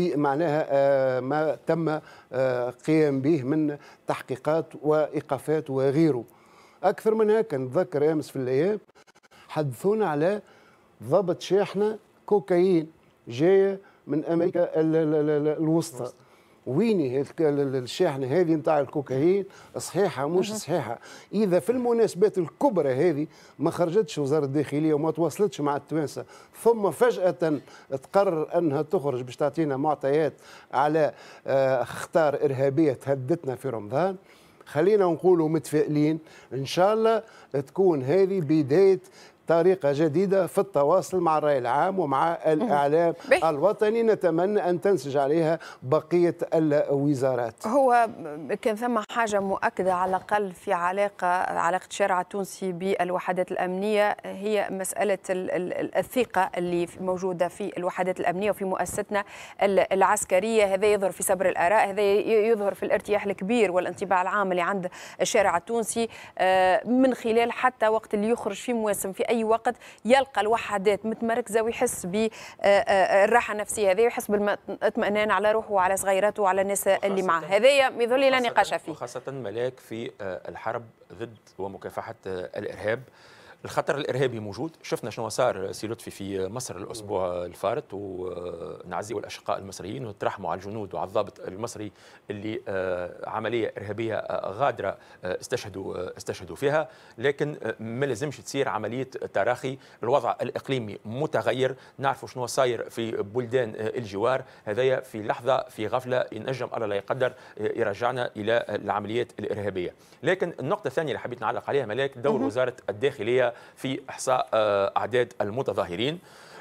بمعناها ما تم قيام به من تحقيقات وإيقافات وغيره. أكثر من هيك نتذكر أمس في الأيام حدثونا على ضبط شاحنة كوكايين جاية من أمريكا الوسطى. ويني الشاحنة هذه نتاع الكوكايين؟ صحيحة مش صحيحة؟ إذا في المناسبات الكبرى هذه ما خرجتش وزارة الداخلية وما تواصلتش مع التوانسة، ثم فجأة تقرر أنها تخرج باش تعطينا معطيات على اخطار إرهابية تهددتنا في رمضان، خلينا نقولوا متفائلين إن شاء الله تكون هذه بداية طريقة جديدة في التواصل مع الرأي العام ومع الإعلام الوطني، نتمنى أن تنسج عليها بقية الوزارات. هو كان ثم حاجة مؤكدة على الأقل في علاقة علاقة الشارع التونسي بالوحدات الأمنية، هي مسألة الثقة اللي موجودة في الوحدات الأمنية وفي مؤسستنا العسكرية. هذا يظهر في صبر الآراء، هذا يظهر في الارتياح الكبير والانطباع العام اللي عند الشارع التونسي، من خلال حتى وقت اللي يخرج في مواسم في أي وقت يلقى الوحدات متمركزة ويحس بالراحة النفسية، هذا يحس بالاطمئنان على روحه وعلى صغيراته وعلى الناس اللي معه. هذا يظل لا نقاش فيه، وخاصة ملاك في الحرب ضد ومكافحة الإرهاب. الخطر الإرهابي موجود، شفنا شنو صار سي لطفي في مصر الأسبوع الفارط، ونعزيوا الأشقاء المصريين ونترحموا على الجنود وعلى الضابط المصري اللي عملية إرهابية غادرة استشهدوا استشهدوا فيها. لكن ما لازمش تصير عملية تراخي، الوضع الإقليمي متغير، نعرفوا شنو صاير في بلدان الجوار، هذايا في لحظة في غفلة ينجم الله لا يقدر يرجعنا إلى العمليات الإرهابية. لكن النقطة الثانية اللي حبيت نعلق عليها ملاك، دور وزارة الداخلية في إحصاء أعداد المتظاهرين.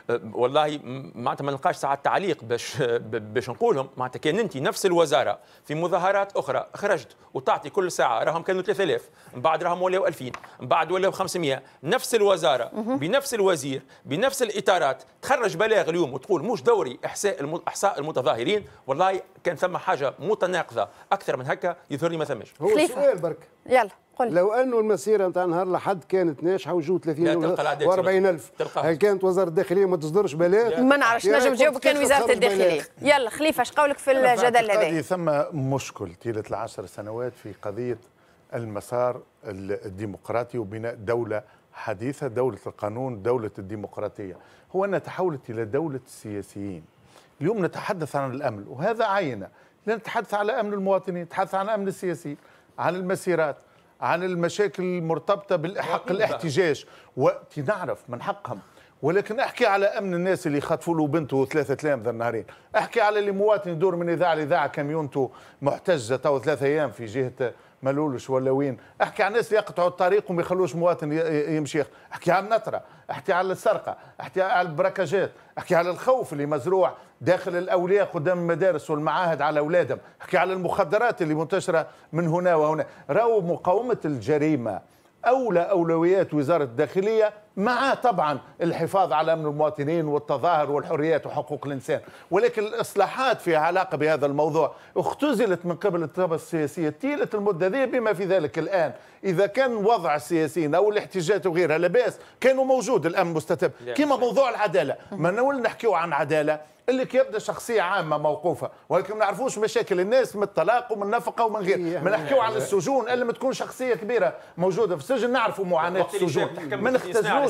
والله معناتها ما نلقاش ساعات تعليق باش باش نقولهم. معناتها كان انت نفس الوزاره في مظاهرات اخرى خرجت وتعطي كل ساعه راهم كانوا ثلاثة آلاف، من بعد راهم ولاو ألفين، من بعد ولاو خمسمائة، نفس الوزاره بنفس الوزير بنفس الاطارات تخرج بلاغ اليوم وتقول مش دوري احصاء احصاء المتظاهرين. والله كان ثم حاجه متناقضه اكثر من هكا يظهر لي ما ثماش. هو سؤال برك يلا قل. لو انه المسيره نتاع نهار الاحد كانت ناجحه وجود ثلاثين وأربعين ألف، هل كانت وزاره الداخليه ما تصدرش بلاغ؟ ما نعرفش، نجم تجاوب كان وزاره الداخليه. يلا خليفه اش قولك في الجدل هذا؟ ثم مشكل طيله العشر سنوات في قضيه المسار الديمقراطي وبناء دوله حديثه، دوله القانون، دوله الديمقراطيه. هو انها تحولت الى دوله السياسيين. اليوم نتحدث عن الامن وهذا عينه، لا نتحدث على امن المواطنين، نتحدث عن امن السياسيين، عن المسيرات، عن المشاكل المرتبطه بالحق الاحتجاج، وقت نعرف من حقهم. ولكن احكي على امن الناس اللي خطفوا له بنته ثلاثة ايام ذا النهارين، احكي على اللي مواطن يدور من اذاعه لاذاعه كاميونته محتجه تو ثلاثة ايام في جهه ملولش ولا وين، احكي على الناس اللي يقطعوا الطريق وما يخلوش مواطن يمشي، احكي على النطره، احكي على السرقه، احكي على البركاجات، احكي على الخوف اللي مزروع داخل الاولياء قدام المدارس والمعاهد على اولادهم، احكي على المخدرات اللي منتشره من هنا وهنا. راهو مقاومه الجريمه أولى أولويات وزارة الداخلية، مع طبعا الحفاظ على أمن المواطنين والتظاهر والحريات وحقوق الإنسان. ولكن الإصلاحات فيها علاقة بهذا الموضوع اختزلت من قبل الطبقة السياسية طيلة المدة ذي، بما في ذلك الآن إذا كان وضع السياسيين أو الاحتجاجات وغيرها لباس كانوا موجود الأمن مستتب. كما موضوع العدالة، ما نقول نحكيو عن عدالة اللي كيبدا شخصيه عامه موقوفه، ولكن ما نعرفوش مشاكل الناس من الطلاق ومن النفقه ومن غير. ما نحكيو عن السجون الا ما تكون شخصيه كبيره موجوده في السجن نعرفوا معاناه السجون، ما نختزلوش.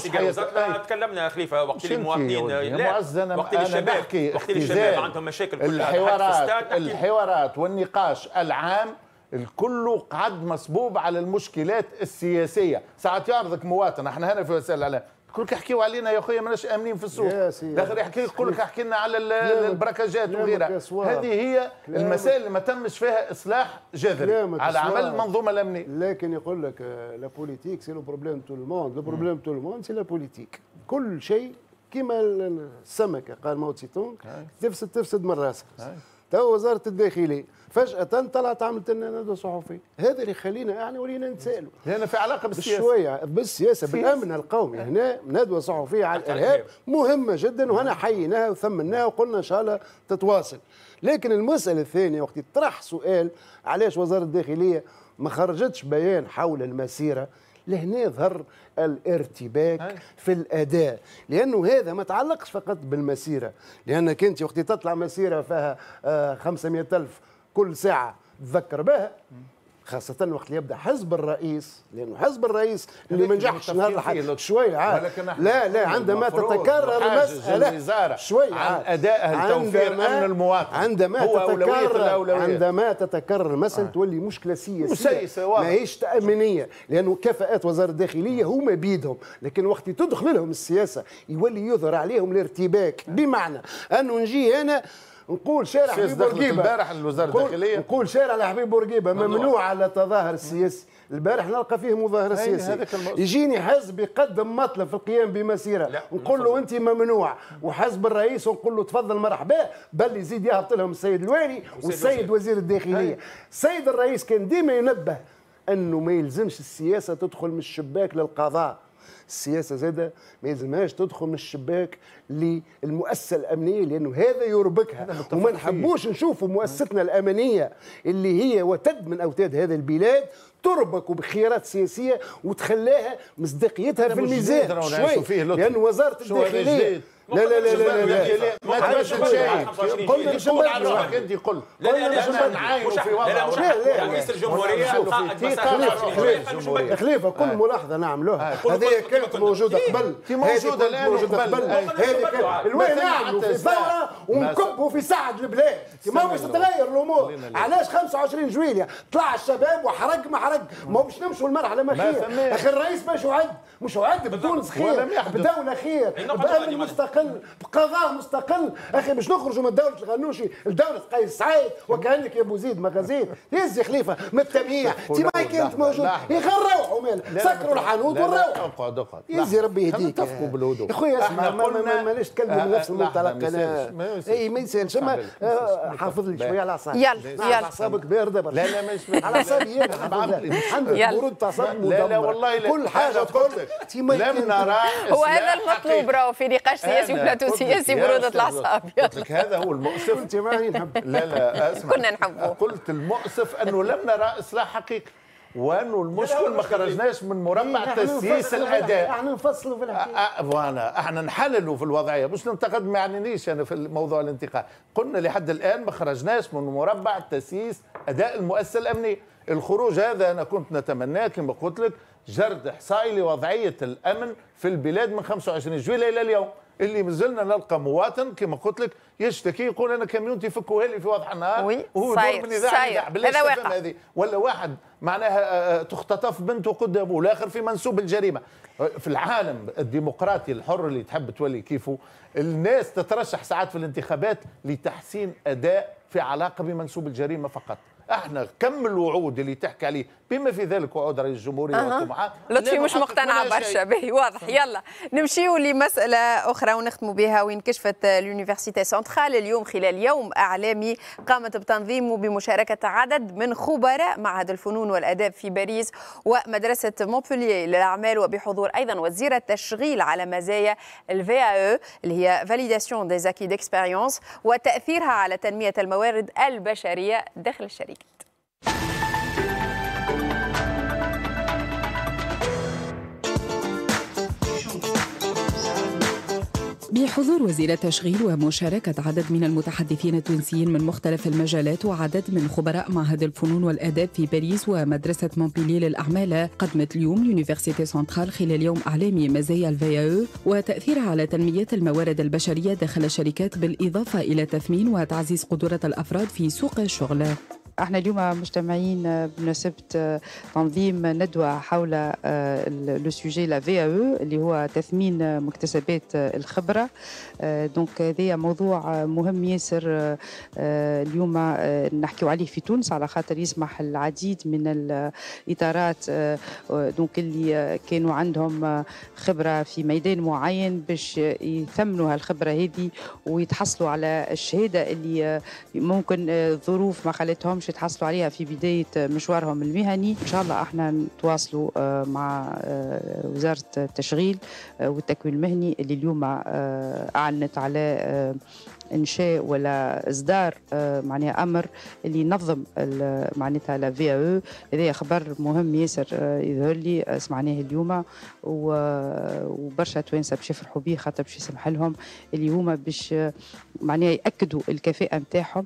تكلمنا خليفه وقت اللي المواطنين لا وقت اللي الشباب وقت اللي الشباب عندهم مشاكل كلها، الحوارات الحوارات والنقاش العام الكل قعد مصبوب على المشكلات السياسيه. ساعات يعرضك مواطن، احنا هنا في وسائل الاعلام كلك احكيوا علينا يا اخويا ماناش امنين في السوق، داخل يحكي يقول لك احكي لنا على البركاجات وغيرها. هذه هي المسائل اللي ما تمش فيها اصلاح جذري على عمل المنظومه الامنيه. لكن يقول لك لا بوليتيك سي لو بروبليم تو لو موند، لو بروبليم تو لو موند سي لا بوليتيك. كل شيء كما السمكه قال ماو تسي تونغ، تفسد تفسد من راسها. تو وزاره الداخليه فجأة طلعت عملت لنا ندوة صحفية، هذا اللي يخلينا يعني ولينا نتسائلوا. هنا في علاقة بالسياسة بشوية بالسياسة بالأمن القومي. هنا ندوة صحفية على الإرهاب مهمة جدا، وهنا حييناها وثمناها وقلنا إن شاء الله تتواصل. لكن المسألة الثانية وقت يطرح سؤال علاش وزارة الداخلية ما خرجتش بيان حول المسيرة، لهنا يظهر الارتباك في الاداء، لانه هذا ما تعلقش فقط بالمسيره، لانك انت وقت تطلع مسيره فيها خمسمائة ألف كل ساعه تذكر بها، خاصة وقت اللي يبدا حزب الرئيس، لانه حزب الرئيس اللي ما نجحش نهار الحد شويه عاد لا لا عندما تتكرر المسألة شويه عن ادائها لتوفير امن المواطن، عندما تتكرر عندما تتكرر المسألة تولي مشكلة سياسية ماهيش تأمينية، لانه كفاءات وزارة الداخلية هما بيدهم، لكن وقت تدخل لهم السياسة يولي يظهر عليهم الارتباك، بمعنى انه نجي هنا نقول شارع حبيب بورقيبه البارح للوزاره الداخليه، نقول شارع لحبيب بورقيبه ممنوع على التظاهر السياسي، البارح نلقى فيه مظاهره سياسيه، يجيني حزب يقدم مطلب في القيام بمسيره نقول له انت ممنوع، وحزب الرئيس ونقول له تفضل مرحبا، بل يزيد يهبط لهم السيد الوالي والسيد وزير الداخليه. السيد الرئيس كان ديما ينبه انه ما يلزمش السياسه تدخل من الشباك للقضاء، السياسه زاده ما يلزمهاش تدخل من الشباك للمؤسسه الامنيه، لانه هذا يربكها، وما نحبوش نشوفوا مؤسستنا الامنيه اللي هي وتد من اوتاد هذا البلاد تربك بخيارات سياسيه وتخلاها مصداقيتها في الميزان شوي، لان وزاره الداخليه لا لا لا لا لا ما تمشي شيء قلنا مش نقول على روحك انت قلت لا لا لا نعاينوا في وضع رئيس الجمهوريه خليفه كل ملاحظه نعملوها هذه كانت موجوده قبل، موجوده الان موجوده قبل، هذه كانت الوين نعملوا في ثوره ونكبوا في سعد البلاد، ما باش تتغير الامور. علاش خمسة وعشرين جويلية طلع الشباب وحرق ما عرق، ما باش نمشوا المرحله ما خير. اخي الرئيس باش وعد، مش وعد بتونس خير، بدوله خير، بامن مستقل، بقضاء مستقل. اخي باش نخرجوا من دوله الغنوشي لدوله قيس سعيد وكانك يا ابو زيد مغازيل. يزي خليفه من التبييع تي ما كنت موجود يا اخي نروحوا مال سكروا الحانوت ونروحوا. اقعد اقعد يزي ربي يهديك. اتفقوا بالهدوء يا خويا اسمع ماناش تكلموا بنفس المنطلق. انا اي ما يسالش اما حافظ لي شويه على اعصابك. يلا يلا اعصابك بارده برشا. لا لا مش على اعصابي عندك برود تعصب. لا لا والله كل حاجه تقول لك لم نرى. هو هذا المطلوب راهو في نقاش سياسي وبلاتو سياسي برودة الاعصاب. قلت لك هذا هو المؤسف. انت ماني نحب. لا لا اسمع كنا نحبه. قلت المؤسف انه لم نرى اصلاح حقيقي وانه المشكل ما خرجناش من مربع تسييس الاداء. احنا نفصلوا في الحكايه. وانا احنا نحللوا في الوضعيه مش ننتقد. ما يعنينيش انا في موضوع الانتقاد. قلنا لحد الان ما خرجناش من مربع تسييس اداء المؤسسه الامنيه. الخروج هذا انا كنت نتمناه كما قلت لك جرد احصائي لوضعيه الامن في البلاد من خمسة وعشرين جويلية الى اليوم، اللي مازلنا نلقى مواطن كما قلت لك يشتكي يقول انا كاميونتي فكوها لي في وضح النهار وهو يدور من اذاعه هذا واقع. ولا واحد معناها تختطف بنته قدامه والاخر في منسوب الجريمه. في العالم الديمقراطي الحر اللي تحب تولي كيفه الناس تترشح ساعات في الانتخابات لتحسين اداء في علاقه بمنسوب الجريمه فقط. احنا كم الوعود اللي تحكي عليه بما في ذلك وعود رئيس الجمهوريه أه. معاه لطفي مش مقتنع برشا. باهي واضح. يلا نمشيو لمساله اخرى ونختموا بها وين كشفت لونيفرسيتي سنترال اليوم خلال يوم اعلامي قامت بتنظيمه بمشاركه عدد من خبراء معهد الفنون والاداب في باريس ومدرسه مونبولييه للاعمال وبحضور ايضا وزير التشغيل على مزايا الفي او اللي هي فاليداسيون دي زاكي ديكسبيريونس وتاثيرها على تنميه الموارد البشريه داخل الشركات. بحضور وزير التشغيل ومشاركة عدد من المتحدثين التونسيين من مختلف المجالات وعدد من خبراء معهد الفنون والآداب في باريس ومدرسة مونبولييه للأعمال قدمت اليوم لونيفرسيتي سنترال خلال يوم إعلامي مزايا الفي او وتأثيرها على تنمية الموارد البشرية داخل الشركات بالإضافة إلى تثمين وتعزيز قدرة الأفراد في سوق الشغل. احنا اليوم مجتمعين بمناسبة تنظيم ندوة حول لو سوجي لا في او اللي هو تثمين مكتسبات الخبرة. دونك هذا موضوع مهم ياسر اليوم نحكيو عليه في تونس على خاطر يسمح العديد من الإطارات دونك اللي كانوا عندهم خبرة في ميدان معين باش يثمنوا هالخبرة هذه ويتحصلوا على الشهادة اللي ممكن ظروف ما خلتهمش يتحصلوا عليها في بداية مشوارهم المهني. إن شاء الله احنا نتواصلوا مع وزارة التشغيل والتكوين المهني اللي اليوم أعلنت على إنشاء ولا إصدار معناها أمر اللي ينظم معناتها لا في او. هذا خبر مهم ياسر يظهر لي سمعناه اليوم وبرشا توانسة باش يفرحوا به خاطر باش يسمح لهم اللي هما باش معناها يأكدوا الكفاءة نتاعهم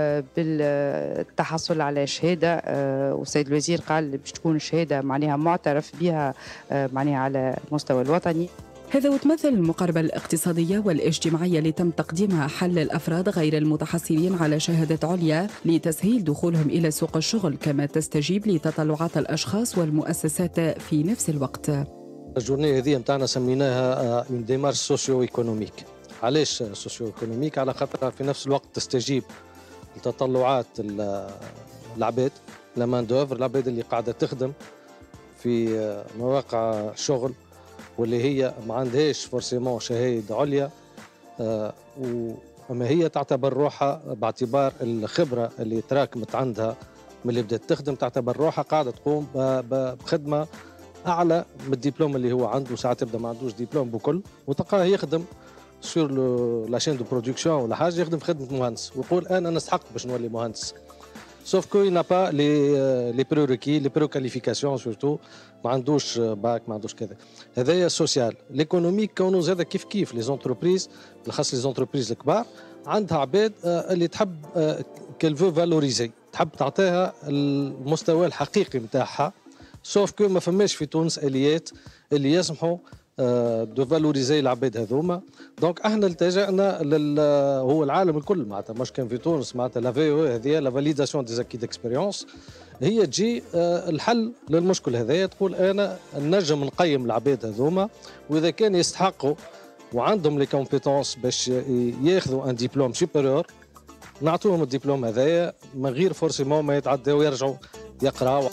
بالتحصل على شهادة. والسيد الوزير قال باش تكون شهادة معناها معترف بها معناها على المستوى الوطني. هذا وتمثل المقاربة الاقتصادية والاجتماعية اللي تم تقديمها حل الأفراد غير المتحصلين على شهادة عليا لتسهيل دخولهم إلى سوق الشغل كما تستجيب لتطلعات الأشخاص والمؤسسات في نفس الوقت. الجورنيه هذه نتاعنا سميناها من ديمارش سوسيو ايكونوميك. علاش سوسيو ايكونوميك؟ على خاطر في نفس الوقت تستجيب لتطلعات العباد لامان دوفر العباد اللي قاعدة تخدم في مواقع شغل واللي هي ما عندهاش فورسيمون شهاده عليا آه وما هي تعتبر روحها باعتبار الخبره اللي تراكمت عندها من اللي بدات تخدم تعتبر روحها قاعده تقوم بخدمه اعلى من الدبلوم اللي هو عنده. ساعات تبدا ما عندوش دبلوم بكل وتلقاه يخدم سور لاشين دو برودكسيون ولا حاجه يخدم في خدمه مهندس ويقول انا نستحق باش نولي مهندس. سوف كو ينا با لي لي بروريكي لي برو كاليفيكاسيون سورتو ما عندوش باك ما عندوش كذا. هذايا سوسيال. ليكونوميك كونه زاد كيف كيف لي زونتربريز بالخاص لي زونتربريز الكبار عندها عباد اللي تحب كيل فو فالوريزي تحب تعطيها المستوى الحقيقي نتاعها. سوف كو ما فماش في تونس اليات اللي يسمحوا دو فالوريزي العباد هذوما. دونك احنا التجأنا لل هو العالم الكل معناتها مش كان في تونس معناتها لا في او هذه لا فاليداسيون دي زاكي ديكسبيريونس هي تجي الحل للمشكل هذايا. تقول انا نجم نقيم العباد هذوما واذا كان يستحقوا وعندهم لي كومبيتونس باش ياخذوا ان ديبلوم سوبيريور نعطوهم الدبلوم هذايا من غير فورسيمون ما يتعداو ويرجعوا يقراوا.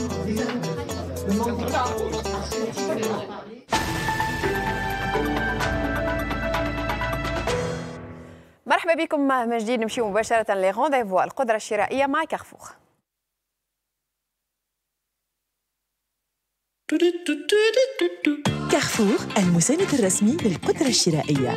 مرحبا بكم من جديد. نمشيو مباشرة لغونديفو القدرة الشرائية مع كارفور. كارفور المساند الرسمي للقدرة الشرائية.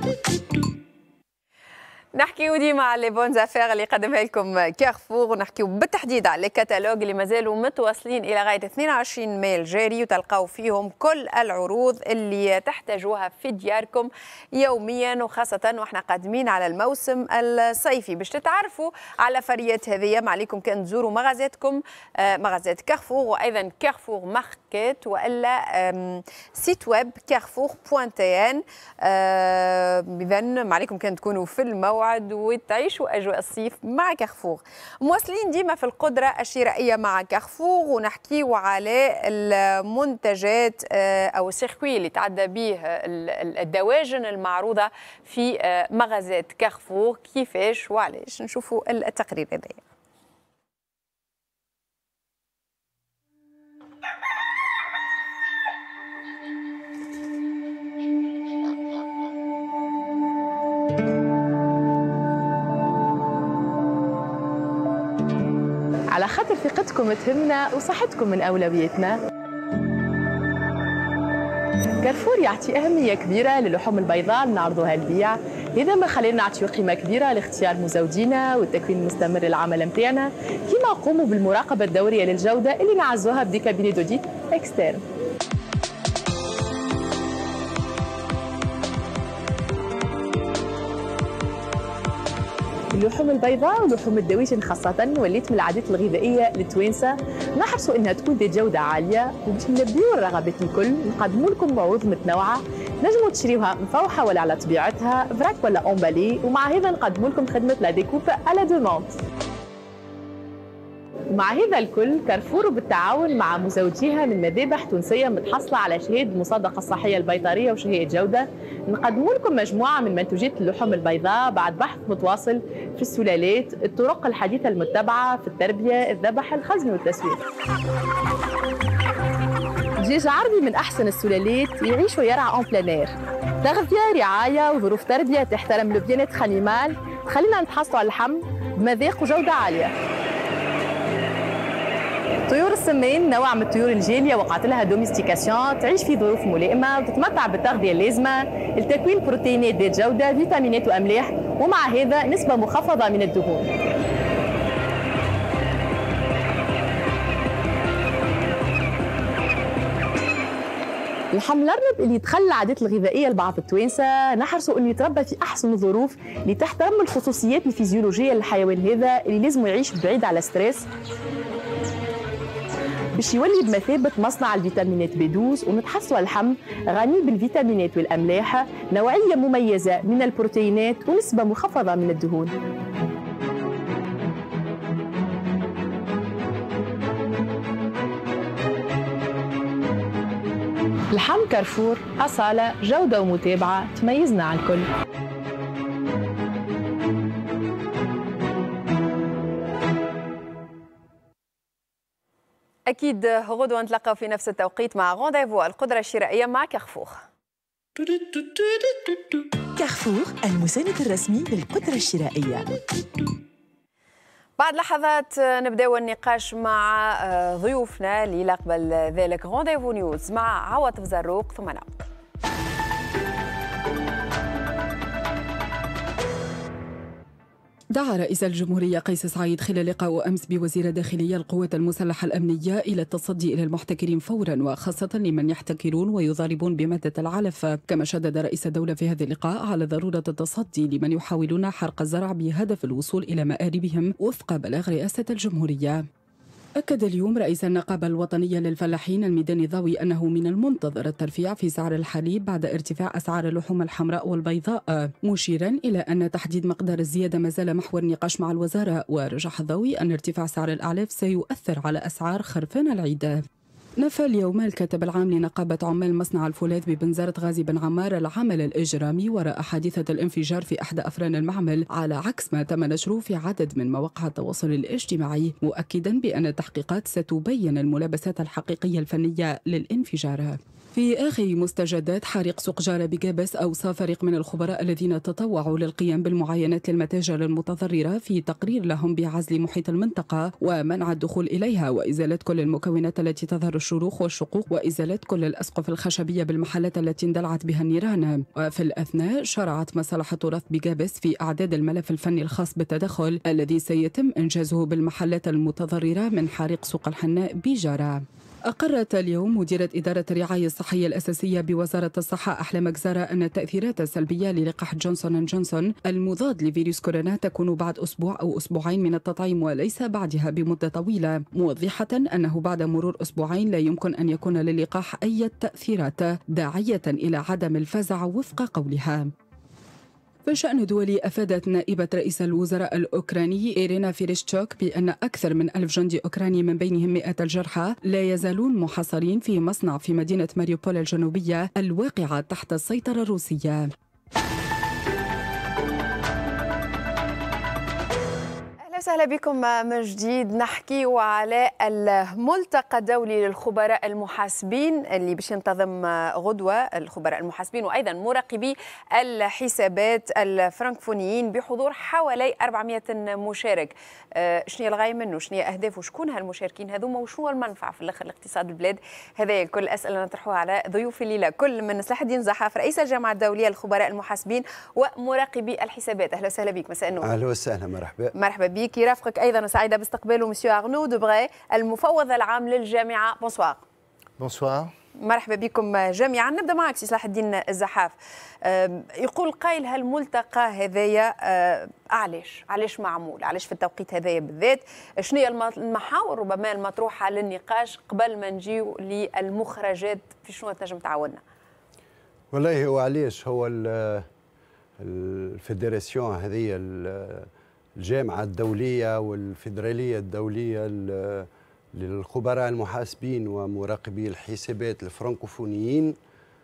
نحكيو ديما على لي بون زافير اللي قدمها لكم كارفور، ونحكيو بالتحديد على الكتالوج اللي مازالوا متواصلين الى غايه اثنين وعشرين ماي الجاري، وتلقاو فيهم كل العروض اللي تحتاجوها في دياركم يوميا، وخاصه واحنا قادمين على الموسم الصيفي. باش تتعرفوا على فريات هذه ما عليكم كان تزوروا مغازاتكم مغازات كارفور، وايضا كارفور ماركت، والا سيت ويب كارفور بوان تي ان. اذا ما عليكم كان تكونوا في الموعد وتعيشوا أجواء الصيف مع كارفور. مواصلين ديما في القدرة الشرائية مع كارفور، ونحكيو على المنتجات أو السيركوي اللي تعدى به الدواجن المعروضة في مغازات كارفور. كيفاش وعلاش؟ نشوفوا التقرير هذا. على خاطر ثقتكم تهمنا وصحتكم من أولوياتنا، كارفور يعطي أهمية كبيرة للحوم البيضاء اللي نعرضوها للبيع. هذا ما خلينا نعطيو قيمة كبيرة لاختيار مزودينا والتكوين المستمر للعمل متاعنا، كيما نقوموا بالمراقبة الدورية للجودة اللي نعزوها بدي كابيني دوديت اكسترن. اللحوم البيضاء ولحوم الدواجن خاصة وليت من العادات الغذائية للتوانسة، نحرصوا انها تكون ذات جودة عالية، وباش نلبيو الرغبات الكل نقدموا لكم عروض متنوعة نجموا تشريوها مفوحة ولا على طبيعتها فراك ولا أومبالي، ومع هذا نقدموا لكم خدمة لا ديكوب على دوموند. مع هذا الكل كارفور بالتعاون مع مزوجيها من مذابح تونسية متحصلة على شهادة المصادقة الصحية البيطرية وشهادة جودة، نقدموا لكم مجموعة من منتوجات اللحوم البيضاء بعد بحث متواصل في السلالات، الطرق الحديثة المتبعة في التربية، الذبح، الخزن والتسويق. دجاج عربي من أحسن السلالات يعيش ويرعى أون بلانير، تغذية، رعاية وظروف تربية تحترم لو بيانيتر أنيمال، تخلينا نتحصلوا على اللحم بمذاق وجودة عالية. طيور السمان نوع من الطيور الجالية وقعت لها دوميستيكاسيون، تعيش في ظروف ملائمة وتتمتع بالتغذية اللازمة، التكوين بروتينات ذات جودة، فيتامينات وأملاح، ومع هذا نسبة مخفضة من الدهون. اللحم الأرنب اللي يتخلى العادات الغذائية لبعض التوانسة نحرصوا انه يتربى في احسن الظروف لتحترم الخصوصيات الفيزيولوجية للحيوان هذا اللي لازم يعيش بعيد على ستريس، باش يولي بمثابة مصنع الفيتامينات بي اثناشر، ونتحصلوا على اللحم غني بالفيتامينات والأملاح، نوعية مميزة من البروتينات ونسبة مخفضة من الدهون. لحم كارفور أصالة، جودة ومتابعة تميزنا عن الكل. أكيد غدوة نتلقى في نفس التوقيت مع غونديفو القدرة الشرائية مع كارفور. كارفور المساند الرسمي للقدرة الشرائية. بعد لحظات نبداو النقاش مع ضيوفنا اللي قبل ذلك غونديفو نيوز مع عواطف زروق، ثم نعود. دعا رئيس الجمهورية قيس سعيد خلال لقاء أمس بوزير الداخلية القوات المسلحة الأمنية إلى التصدي إلى المحتكرين فورا، وخاصة لمن يحتكرون ويضاربون بمادة العلف. كما شدد رئيس الدولة في هذا اللقاء على ضرورة التصدي لمن يحاولون حرق الزرع بهدف الوصول إلى مآربهم وفق بلاغ رئاسة الجمهورية. أكد اليوم رئيس النقابة الوطنية للفلاحين الميدان الضوي أنه من المنتظر الترفيع في سعر الحليب بعد ارتفاع أسعار اللحوم الحمراء والبيضاء، مشيرا إلى أن تحديد مقدار الزيادة ما زال محور نقاش مع الوزارة. ورجح الضوي أن ارتفاع سعر الأعلاف سيؤثر على أسعار خرفان العيد. نفى اليوم الكاتب العام لنقابة عمال مصنع الفولاذ ببنزرت غازي بن عمار العمل الإجرامي وراء حادثة الانفجار في أحد أفران المعمل، على عكس ما تم نشره في عدد من مواقع التواصل الاجتماعي، مؤكدا بأن التحقيقات ستبين الملابسات الحقيقية الفنية للانفجار. في آخر مستجدات حريق سوق جارة بجابس، أوصى فريق من الخبراء الذين تطوعوا للقيام بالمعاينات للمتاجر المتضررة في تقرير لهم بعزل محيط المنطقة ومنع الدخول إليها، وإزالة كل المكونات التي تظهر الشروخ والشقوق، وإزالة كل الأسقف الخشبية بالمحلات التي اندلعت بها النيران. وفي الأثناء شرعت مصلحة التراث بجابس في إعداد الملف الفني الخاص بالتدخل الذي سيتم إنجازه بالمحلات المتضررة من حريق سوق الحناء بجارة. أقرت اليوم مديرة إدارة الرعاية الصحية الأساسية بوزارة الصحة أحلام جزارة أن التأثيرات السلبية للقاح جونسون أند جونسون المضاد لفيروس كورونا تكون بعد أسبوع أو أسبوعين من التطعيم وليس بعدها بمدة طويلة، موضحة أنه بعد مرور أسبوعين لا يمكن أن يكون للقاح أي تأثيرات، داعية إلى عدم الفزع وفق قولها. بشأن دولي، أفادت نائبة رئيس الوزراء الأوكراني إيرينا فيريشتشوك بأن أكثر من ألف جندي أوكراني من بينهم مئة الجرحى لا يزالون محاصرين في مصنع في مدينة ماريوبول الجنوبية الواقعة تحت السيطرة الروسية. وسهلا بكم من جديد. نحكي على الملتقى الدولي للخبراء المحاسبين اللي باش ينتظم غدوة، الخبراء المحاسبين وأيضا مراقبي الحسابات الفرنكفونيين بحضور حوالي أربعمئة مشارك. أه شنو الغاية منه؟ شنو أهدافه؟ شكون هالمشاركين هذوما؟ وشنو المنفعة في الآخر لاقتصاد البلاد؟ هذه كل أسئلة نطرحوها على ضيوف الليلة، كل من صلاح الدين زحاف رئيس الجامعة الدولية للخبراء المحاسبين ومراقبي الحسابات. أهلا وسهلا بك. مساء النور. أهلا وسهلا. مرحبا. مرحبا بك. يرافقك ايضا سعيده باستقباله مسيو أغنو دوبغي المفوض العام للجامعه. بونسوار. بونسوار. مرحبا بكم جميعا. نبدا معك سي صلاح الدين الزحاف. يقول قائل هالملتقى هذايا علاش علاش معمول؟ علاش في التوقيت هذايا بالذات؟ شنو هي المحاور ربما المطروحه للنقاش قبل ما نجيو للمخرجات؟ في شنو تنجم تعاوننا؟ والله هو علاش هو الفيدراسيون هذه الجامعة الدولية والفيدرالية الدولية للخبراء المحاسبين ومراقبي الحسابات الفرنكوفونيين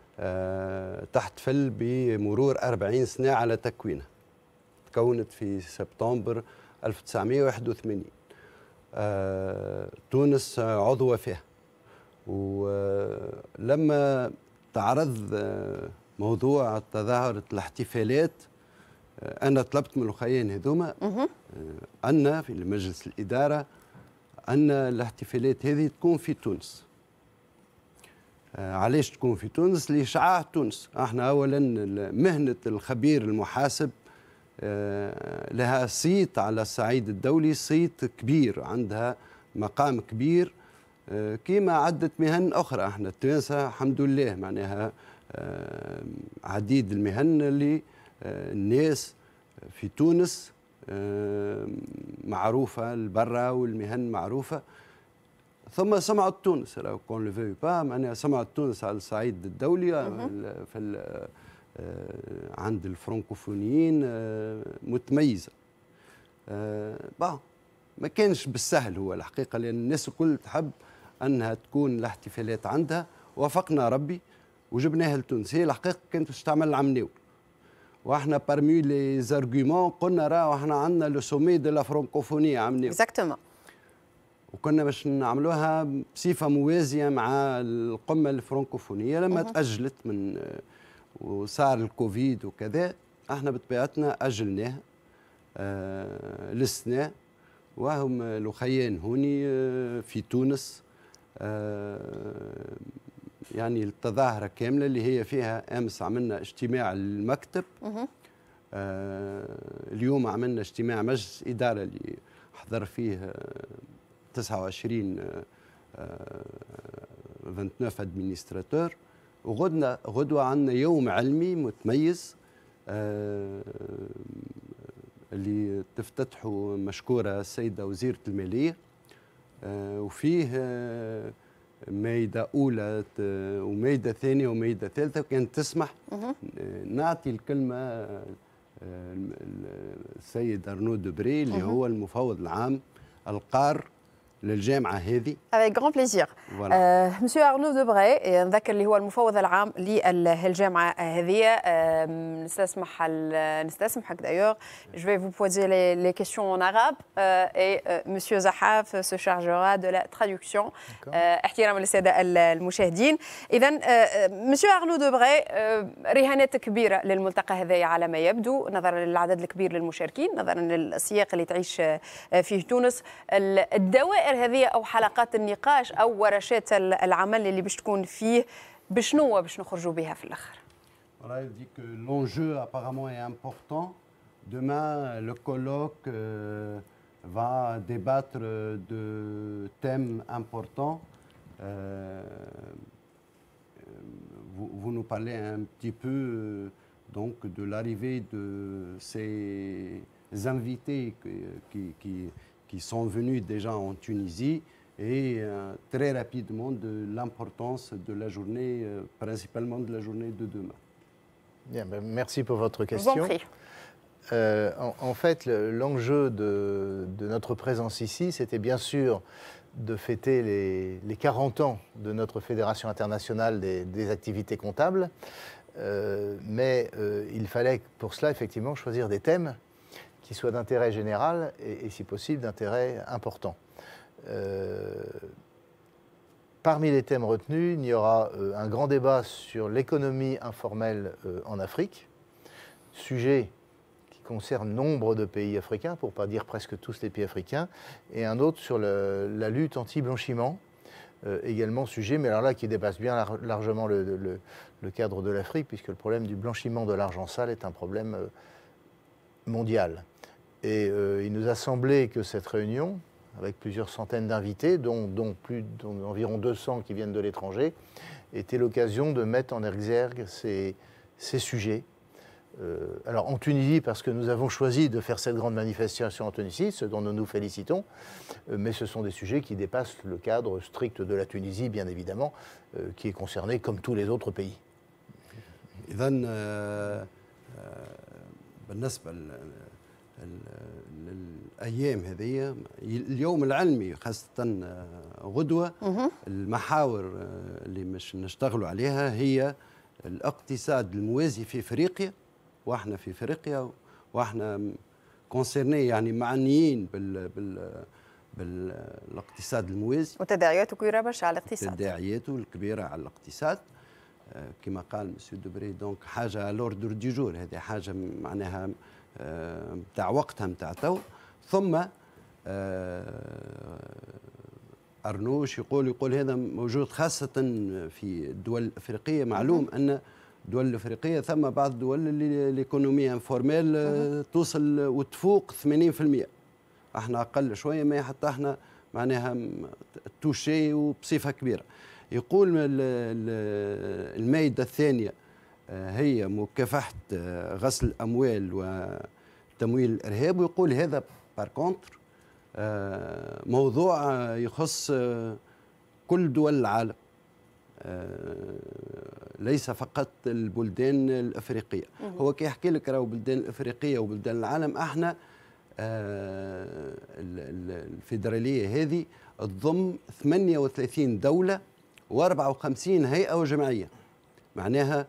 تحتفل بمرور أربعين سنة على تكوينها. تكونت في سبتمبر ألف وتسعمئة وواحد وثمانين. تونس عضوة فيها، ولما تعرض موضوع تظاهرة الاحتفالات أنا طلبت من الأخوين هذوما أن في مجلس الإدارة أن الاحتفالات هذه تكون في تونس. علاش تكون في تونس؟ لإشعاع تونس. احنا أولا مهنة الخبير المحاسب لها صيت على الصعيد الدولي، صيت كبير، عندها مقام كبير كما عدة مهن أخرى. احنا التوانسة الحمد لله معناها عديد المهن اللي الناس في تونس معروفة، البرة والمهن معروفة، ثم سمعت تونس لو كون لو فيو با معناها سمعت تونس على الصعيد الدولي في عند الفرنكوفونيين متميزة. با ما كانش بالسهل هو الحقيقة، لأن الناس الكل تحب أنها تكون الاحتفالات عندها. وافقنا ربي وجبناها لتونس. هي الحقيقة كانت باش تعمل العمناوي، واحنا بارمي لي زارغيومون قلنا راه احنا عندنا لو سومي دو لا فرانكوفوني عملنا اكزاكتومون، وكنا باش نعملوها بصفه موازيه مع القمه الفرنكوفونيه. لما تاجلت من وصار الكوفيد وكذا، احنا بطبيعتنا اجلناها آه للسنه. وهم الاخيان هوني آه في تونس آه يعني التظاهرة كاملة اللي هي فيها أمس عملنا اجتماع المكتب. آه اليوم عملنا اجتماع مجلس إدارة اللي حضر فيه تسعة وعشرين آه تسعة وعشرين ادمينستراتور. وغدنا غدوة عندنا يوم علمي متميز آه اللي تفتتحه مشكورة السيدة وزيرة المالية وفيه مائدة أولى ومائدة ثانية ومائدة ثالثة، وكانت تسمح نعطي الكلمة السيد أرنو دوبري اللي هو المفوض العام القار للجامعة هذه. Avec grand plaisir. Voilà. Euh, Monsieur Arnaud Debré, نذكر اللي هو المفوض العام للجامعة هذه. نستسمح نستسمحك d'ailleurs. Je vais vous poser les, les questions en arabe euh, et euh, Monsieur Zahaf se chargera de la traduction. احتراما للسادة المشاهدين. إذا Monsieur Arnaud Debré رهانات كبيرة للملتقى هذا على ما يبدو، نظرا للعدد الكبير للمشاركين، نظرا للسياق اللي تعيش فيه تونس. الدوائر هذه أو حلقات النقاش أو ورشات العمل اللي باش تكون فيه بشنو باش نخرجوا بها في الآخر؟ Voilà, il dit que l'enjeu apparemment est important. Demain, le colloque euh, va débattre de thèmes importants. Euh, vous, vous nous parlez un petit peu euh, donc de l'arrivée de ces invités qui, qui, qui sont venus déjà en Tunisie et euh, très rapidement de l'importance de la journée, euh, principalement de la journée de demain. Bien, ben merci pour votre question. Euh, en, en fait, l'enjeu de, de notre présence ici, c'était bien sûr de fêter les, les quarante ans de notre Fédération internationale des, des activités comptables, euh, mais euh, il fallait pour cela effectivement choisir des thèmes qui soient d'intérêt général et, et si possible d'intérêt important. Euh, parmi les thèmes retenus, il y aura euh, un grand débat sur l'économie informelle euh, en Afrique, sujet qui concerne nombre de pays africains, pour ne pas dire presque tous les pays africains, et un autre sur le, la lutte anti-blanchiment, euh, également sujet, mais alors là qui dépasse bien lar largement le, le, le cadre de l'Afrique, puisque le problème du blanchiment de l'argent sale est un problème euh, mondial. Et euh, il nous a semblé que cette réunion, avec plusieurs centaines d'invités, dont, dont, plus, dont environ deux cents qui viennent de l'étranger, était l'occasion de mettre en exergue ces, ces sujets. Euh, alors en Tunisie, parce que nous avons choisi de faire cette grande manifestation en Tunisie, ce dont nous nous félicitons, euh, mais ce sont des sujets qui dépassent le cadre strict de la Tunisie, bien évidemment, euh, qui est concerné comme tous les autres pays. إذن بالنسبة للأيام هذه، اليوم العلمي خاصة غدوة، المحاور اللي مش نشتغلوا عليها هي الاقتصاد الموازي في افريقيا، واحنا في افريقيا واحنا كونسيرني يعني معنيين بال بال بالاقتصاد الموازي وتداعياته كبيرة برشا على الاقتصاد. تداعياته الكبيرة على الاقتصاد كما قال مسيو دوبري، دونك حاجة على لوردر دي جور، هذه حاجة معناها نتاع وقتها نتاع تو. ثم أرنوش يقول يقول هذا موجود خاصة في الدول الأفريقية. معلوم أن الدول الأفريقية ثم بعض الدول اللي الإيكونومية انفورميل توصل وتفوق ثمانين بالمئة، احنا أقل شوية، ما حتى احنا معناها توشي وبصفة كبيرة. يقول المائدة الثانية هي مكافحة غسل الأموال وتمويل الإرهاب، ويقول هذا بار كونتر موضوع يخص كل دول العالم، ليس فقط البلدان الأفريقية. هو كي يحكي لك راهو البلدان الأفريقية وبلدان العالم، احنا الفيدرالية هذه تضم ثمانية وثلاثين دولة وأربعة وخمسين هيئة وجمعية، معناها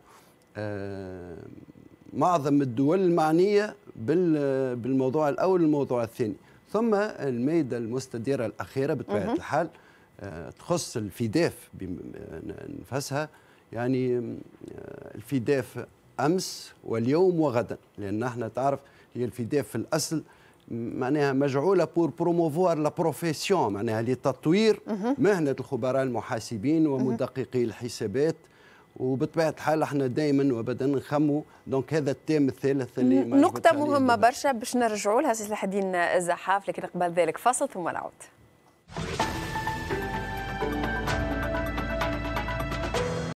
معظم الدول المعنية بالموضوع الأول والموضوع الثاني. ثم المائدة المستديرة الأخيرة بطبيعة الحال تخص الفيداف بنفسها، يعني الفيداف أمس واليوم وغدا، لأن احنا تعرف هي الفيداف في الأصل معناها مجعولة بور بروموفوار لا بروفيسيون، معناها لتطوير مهنة الخبراء المحاسبين ومدققي الحسابات. وبطبيعه الحال احنا دائما وابدا نخموا دونك هذا التيم الثالث اللي نقطه مهمه برشا باش نرجعوا لها سي سلاح الدين الزحاف، لكن قبل ذلك فصل ثم نعود.